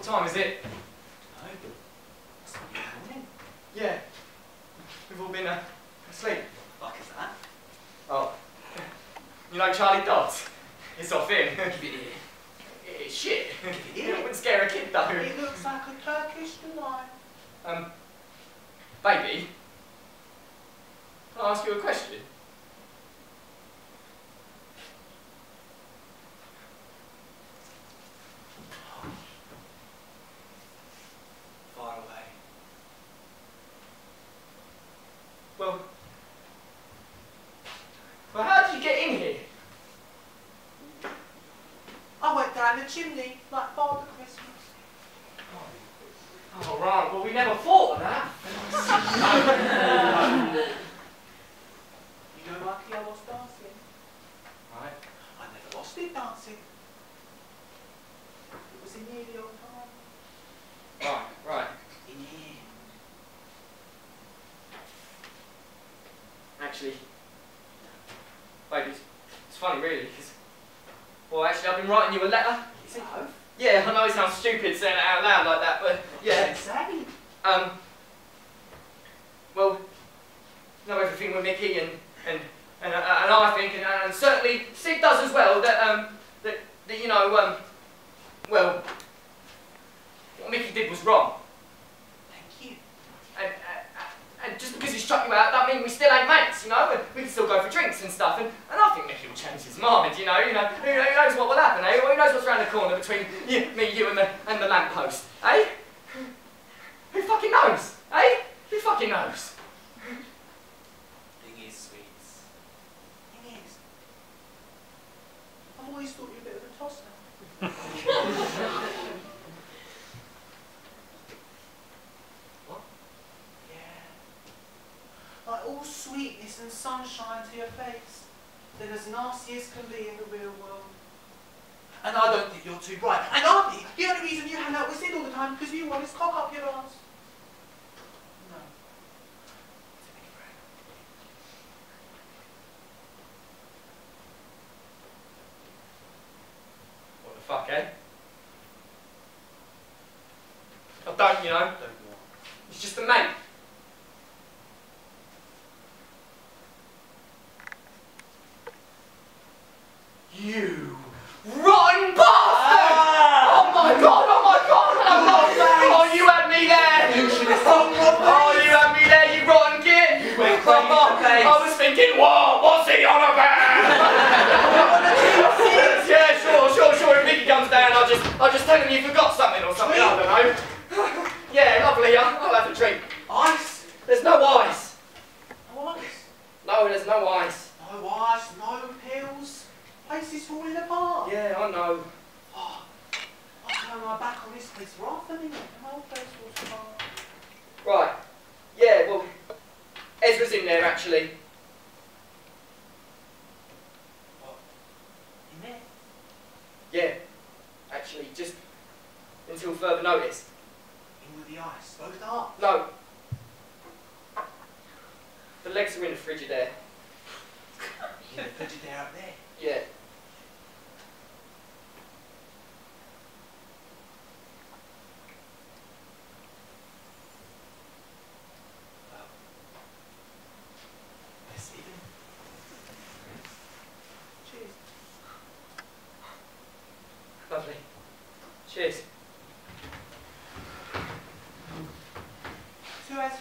time is it? No. It's Monday morning. Yeah. We've all been uh, asleep. What the fuck is that? Oh. You know Charlie Dodds? It's off him. Give it here. It's shit. Give it It here. wouldn't scare a kid though. It looks like a Turkish delight. Um, baby, can I ask you a question? Far away. Well, well, how did you get in here? I went down the chimney like Father Christmas. Oh, right, well, we never thought of that. You know, Mikey, I was dancing. Right. I never lost it dancing. It was in here the old time. Right, right. In here. Actually, baby, it's, it's funny really, because, well, actually, I've been writing you a letter. Is it home? Yeah, I know it sounds stupid saying it out loud like that, but yeah. Exactly. Um, well, you know everything with Mickey and and and, uh, and I think, and, and certainly Sid does as well. That um, that, that you know, um, well, what Mickey did was wrong. Thank you. And uh, and just because he struck you out, that mean we still ain't mates, you know. We can still go for drinks and stuff. And, and I think Mickey will change his mind, you know. You know, who, who knows what will happen, eh? Who knows what's around the corner between you, me, you, and the and the lamppost, eh? Who fucking knows, eh? Who fucking knows? Thing is, sweets. Thing is, I've always thought you were a bit of a tosser. What? Yeah. Like all sweetness and sunshine to your face, then as nasty as can be in the real world. And I don't think you're too bright. And I think the only reason you hang out with Sid all the time because you want his cock up your arse. No. To be frank. What the fuck, eh? I don't, you know. Don't want. He's just a mate. You rotten bastard! Ah! Oh my god, oh my god! Oh, no. Oh, you had me there! You should have seen your face! Oh, you had me there, you rotten git! You went crazy Oh, in the face. I was thinking, what? What's he on about? Yeah, sure, sure, sure. If Mickey comes down, I'll just, I'll just tell him you forgot something or something. I don't know. Yeah, lovely. I'll, I'll have a drink. Ice? There's no ice. No ice? No, there's no ice. No ice, no pills. Place is falling apart. Yeah, I know. Oh, I'll turn my back on this place for half a minute. My whole place falls apart. Right. Yeah, well, Ezra's in there actually. What? In there? Yeah, actually, just until further notice. In with the ice. Both up. No. The legs are in the Frigidaire. In the Frigidaire up there. Yeah. Well, let's see then. Cheers. Lovely. Cheers. To Ezra.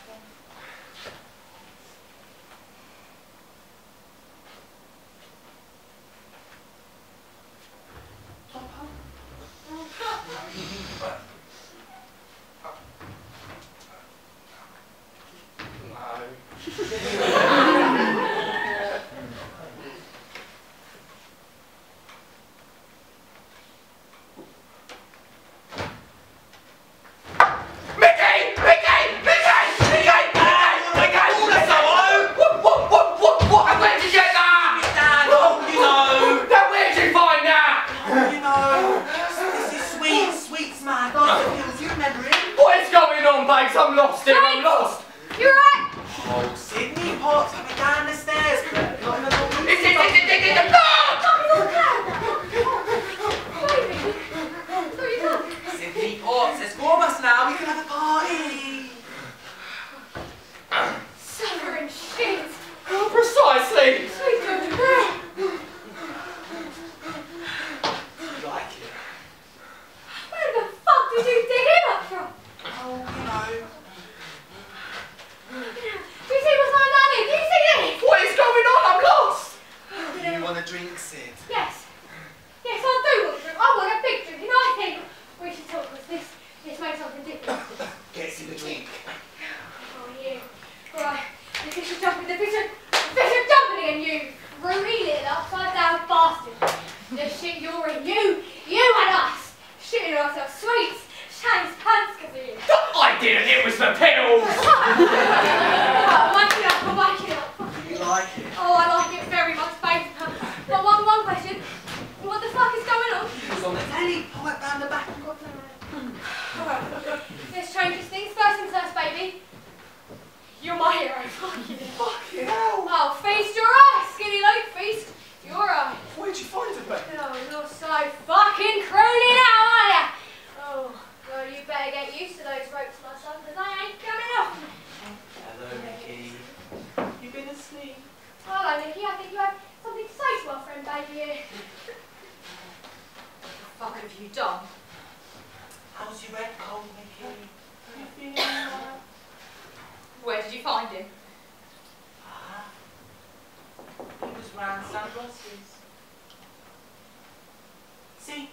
drink, Sid? Yes. Yes, I do want a drink. I want a big drink, and I think we should talk because this, this makes something different. Get Sid a drink. Oh, yeah. Right. The fish are jumping, the fish are, the fish are jumping again, you fruity little upside down bastard. The shit you're in, you, you and us, shitting ourselves sweets, Shane's pants because of you. I didn't, it was the pills! I'm waking up, I'm waking up. Do you like it? Oh, I like it very much, babe. But one, one question. What the fuck is going on? It was on the telly. I went round the back and got that. Alright, let's change this thing. First things first, baby. You're my hero. Fucking hell. Fucking hell. Oh, feast your eyes, skinny like feast your eyes. Where'd you find it, mate? Oh, you're so fucking crony now, aren't ya? Oh, well, you better get used to those ropes, my son, because they ain't coming off. Hello, Mickey. You been asleep? Hello, Nicky. I think you have something to say to our friend, baby. What the fuck have you done? How's your red cold, Mickey? Are you feeling alright? Where did you find him? Ah, he was round San Ross's. See,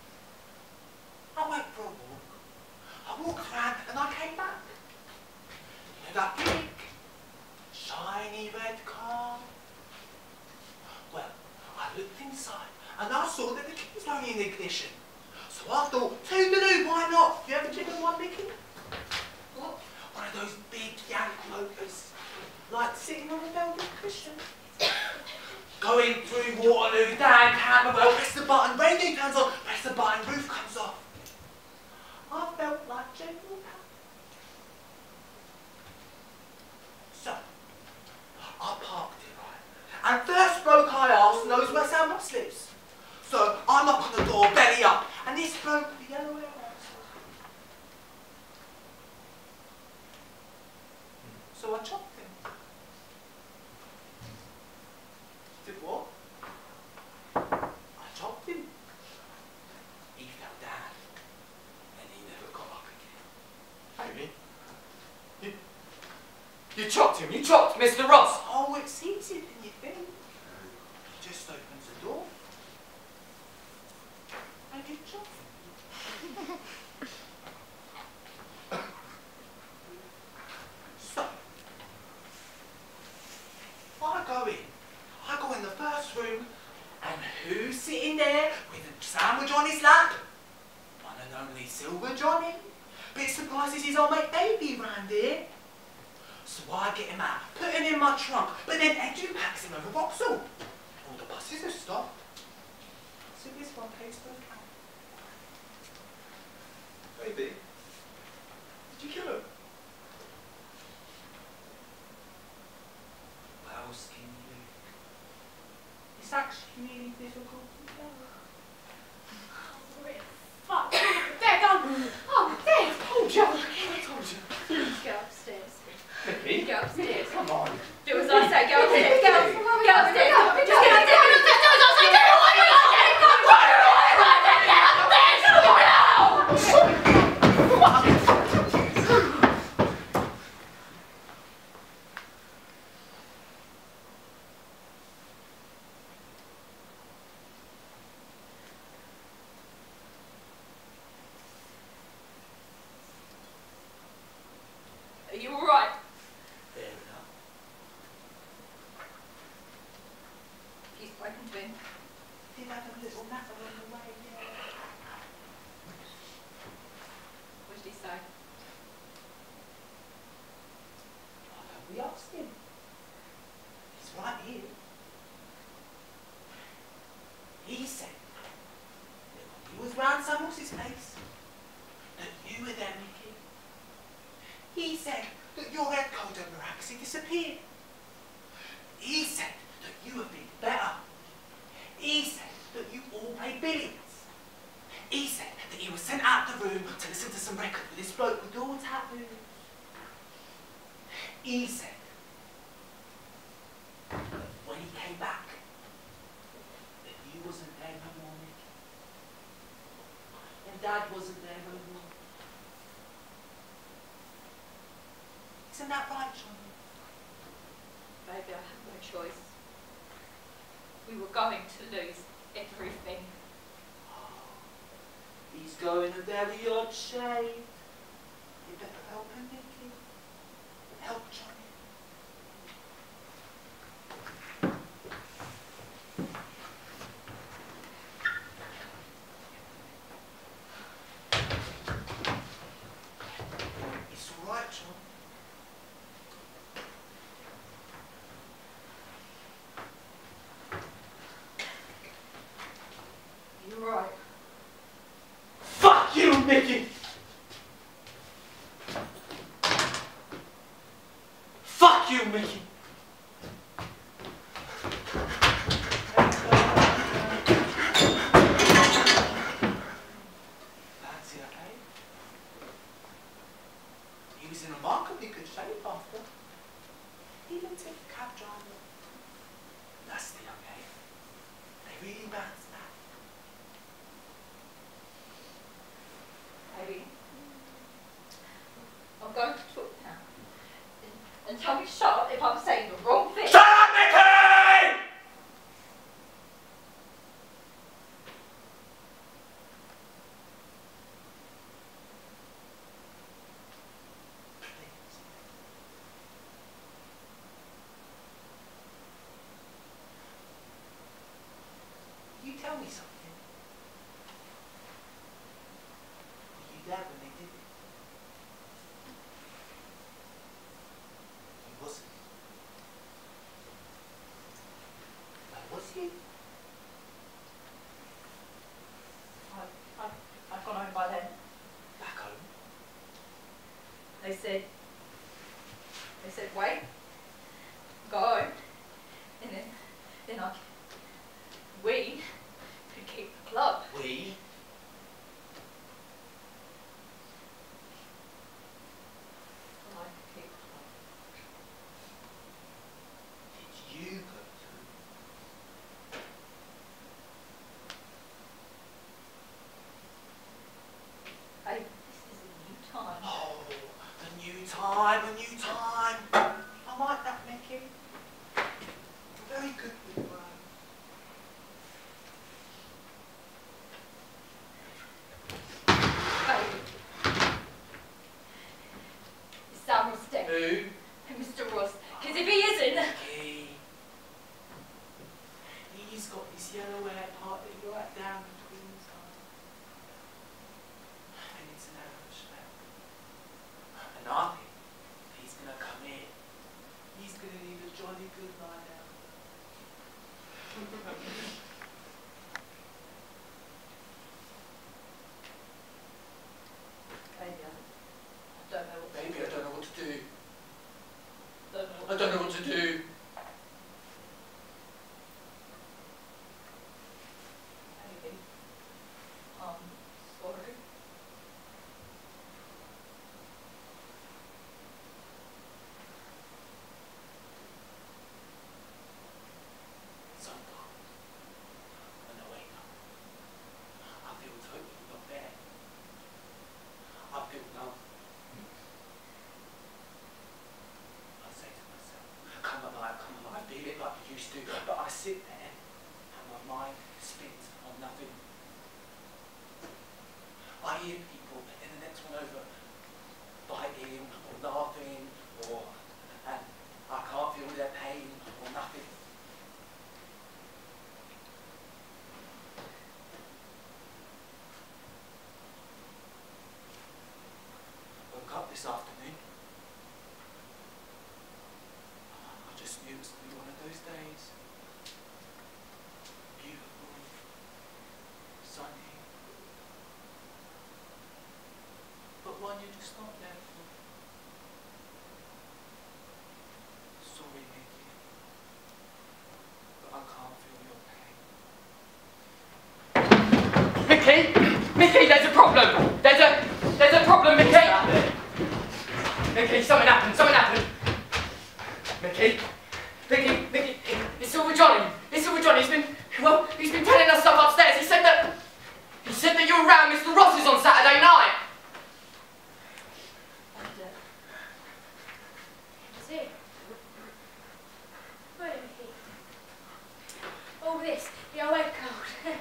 I went for a walk. I walked round and I came back. You know that big, shiny red car? Well, I looked inside and I saw that the key was only in the ignition. So I thought, toodaloo, why not? You ever driven one, Mickey? What? One of those big yank motors, like sitting on a velvet cushion. Going through Waterloo, down Camberwell, press the button, radio turns on, press the button, roof comes off. I felt like General Pat. So, I parked it right, and first bloke I asked knows where Sam Ross lives. So I knock on the door, belly up, and this bloke with the yellow hair answers. So I chopped him. Did what? I chopped him. He fell down, and he never got up again. Amy? You, you chopped him, you chopped Mister Ross! Oh, it's easier than you think. He just opens the door. And you chop him. So, I go in. I go in the first room, and who's sitting there with a sandwich on his lap? One and only Silver Johnny. Bit surprised he's his old mate Davey round here. So I get him out, put him in my trunk, but then Ezra packs him over Vauxhall. All the buses have stopped. So this one pays per account. Baby, did you kill him? Well, Skinny Luke, it's actually really difficult to tell. Oh, really? Fuck. They're gone. Oh, dead. Told you! I told you! Go upstairs. Mickey? Go upstairs. Come on! Do as I say. Go upstairs. Go, go upstairs. Just get upstairs. Go upstairs. Do as I say. Do as I say. Get Are you all right? Fair enough. Have you spoken to him? Did have a little nap along the way, yeah. What did he say? Why don't we ask him? He's right here. He said that when he was round Sam Ross's place, that you were there, Mickey. He said that your red coat had miraculously disappeared. He said that you have been better. He said that you all play billiards. He said that he was sent out the room to listen to some records with this bloke with all tattoos. He said that when he came back, that you wasn't there no more, Mickey. And Dad wasn't there no more. Isn't that right, Johnny? Baby, I have no choice. we were going to lose everything. He's going a very odd shade. You better help him, Nicky. Help Johnny. It's all right, John. You're right. Fuck you, Mickey! Fuck you, Mickey! Fancy, okay? He was in remarkably good shape after. He looked at the cab driver. Nasty, okay? They really bounce back. Maybe. I'm going to talk now. And, and tell me shut up if I'm saying the wrong thing. Shut up, Mickey! Please. You tell me something. Were you there when they did it? He wasn't. Where was he? I, I, I've gone home by then. Back home. They said, they said, wait, go home, and then, then I, we could keep the club. We? I could keep the club. Did you go to? Hey, this is a new time. Oh, a new time, a new time. I like that, Mickey. You're very good with words. Baby. Is Sam Ross dead? Who? Mister Ross. Because if he isn't, Mickey. He's got this yellow hair partly right down between his eyes. And it's an arrow strap. And I think he's gonna come in. He's gonna need a jolly good lie down. baby, I don't know what to Baby, do. I don't know what to do. Don't know I don't know what to do. Baby, I'm sorry. Sometimes, when I wake up, I feel totally not there. I feel numb. I say to myself, come alive, come alive, feel it like you used to. But I sit there and my mind spins on nothing. I hear people in the next one over fighting or laughing or, and I can't feel their pain or nothing. Woke up this afternoon. I just knew it was going to be one of those days. Beautiful, sunny, but one you're just not there for. Sorry, Mickey, but I can't feel your pain. Mickey! Mickey, there's a problem! There's a... There's a problem, Mickey! Mickey, something happened, something happened! Mickey? Mickey, Mickey, it's all with Johnny. It's all with Johnny. He's been... Well, he's been telling us stuff upstairs. He said that... He said that you were around Mister Ross's on Saturday night. And, uh, See? Wait, Mickey. Oh, cold.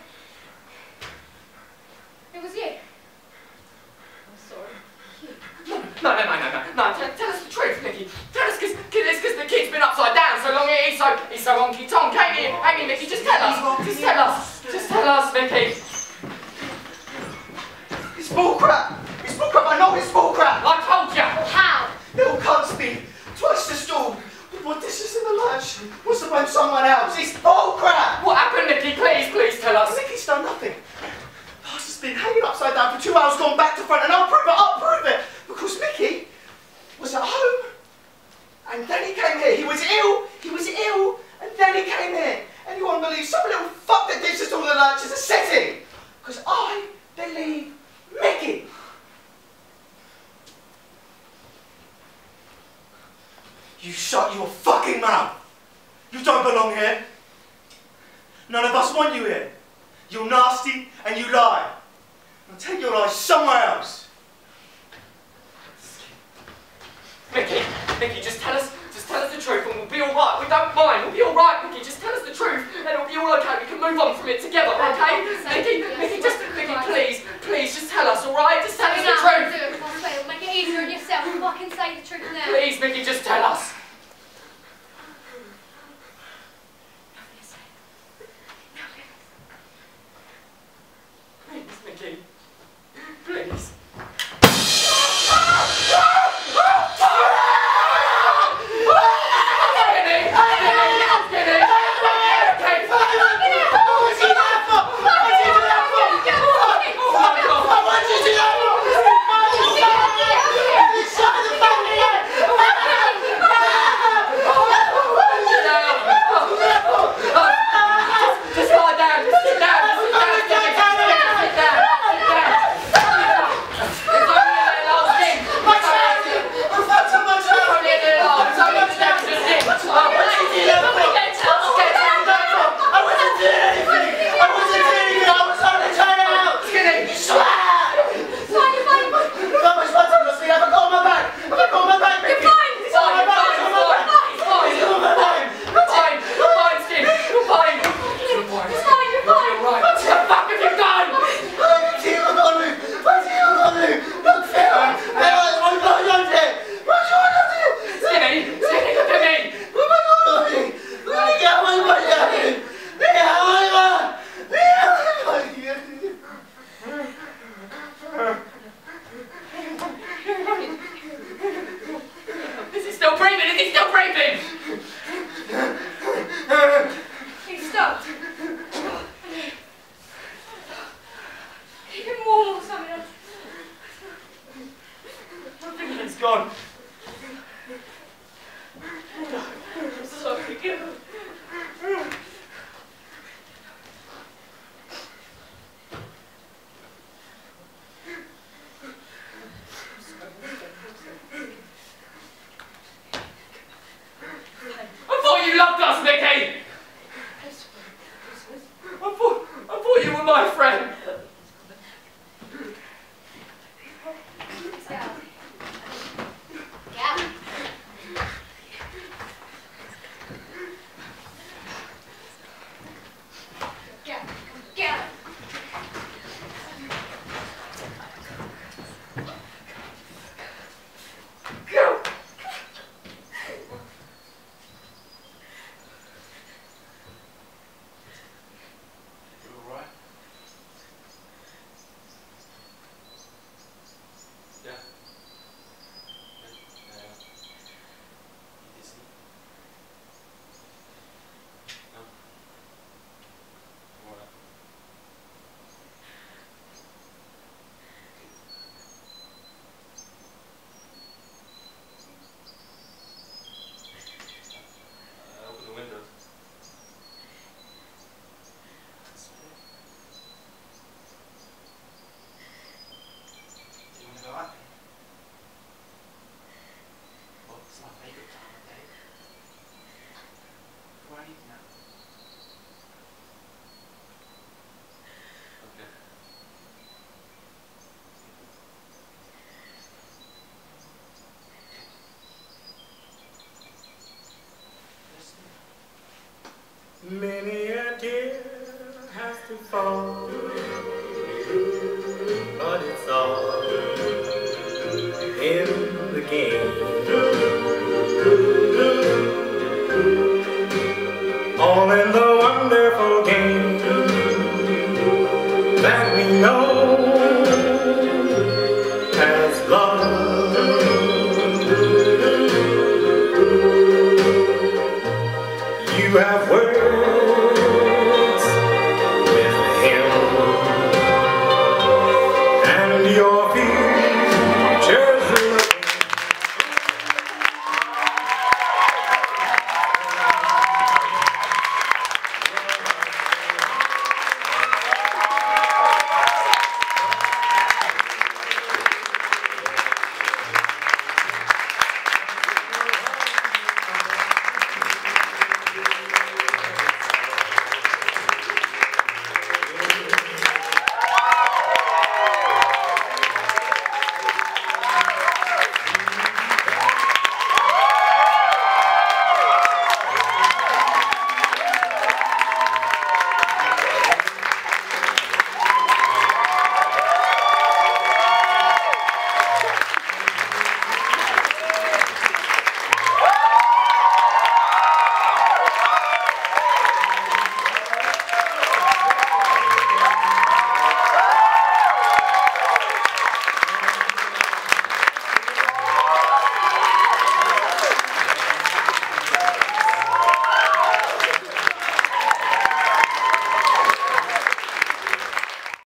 It was you. I'm sorry. No, no, no, no, no, no. Tell, tell us the truth, Mickey. Tell us, because it's because the kid's been upside down so long. He's so he's so honky tonk. Ain't he? Ain't he, Mickey? Just tell us. Just tell us. Just tell us, Mickey. It's bullcrap. It's bullcrap. I know it's bullcrap. I told you. How? Little cunt's been twice the storm. What this is in the lunch? What's to blame someone else? It's bullcrap. What happened, Mickey? Please, please tell us. Mickey's done nothing. Bastard's been hanging upside down for two hours, gone back to front, and I'll prove it. I'll prove it. Because Mickey was at home, and then he came here. He was ill. He was ill, and then he came here. Anyone believes some little fuck that gives us all the lunch is a setting? Because I believe Mickey. You shut your fucking mouth. You don't belong here. None of us want you here. You're nasty and you lie. Now take your lies somewhere else. Mickey, Mickey, just tell us, just tell us the truth and we'll be all right. We don't mind. We'll be all right, Mickey. Just tell us the truth and it'll be all okay. We can move on from it together, okay? Mickey, Mickey, just, Mickey, please, please, just tell us, all right? Just tell us the truth. Do it, I swear, make it easier on yourself. Fucking say the truth now. Please, Mickey, just tell us. Please, Mickey. Please. to fall, but it's all in the game. All in the wonderful game.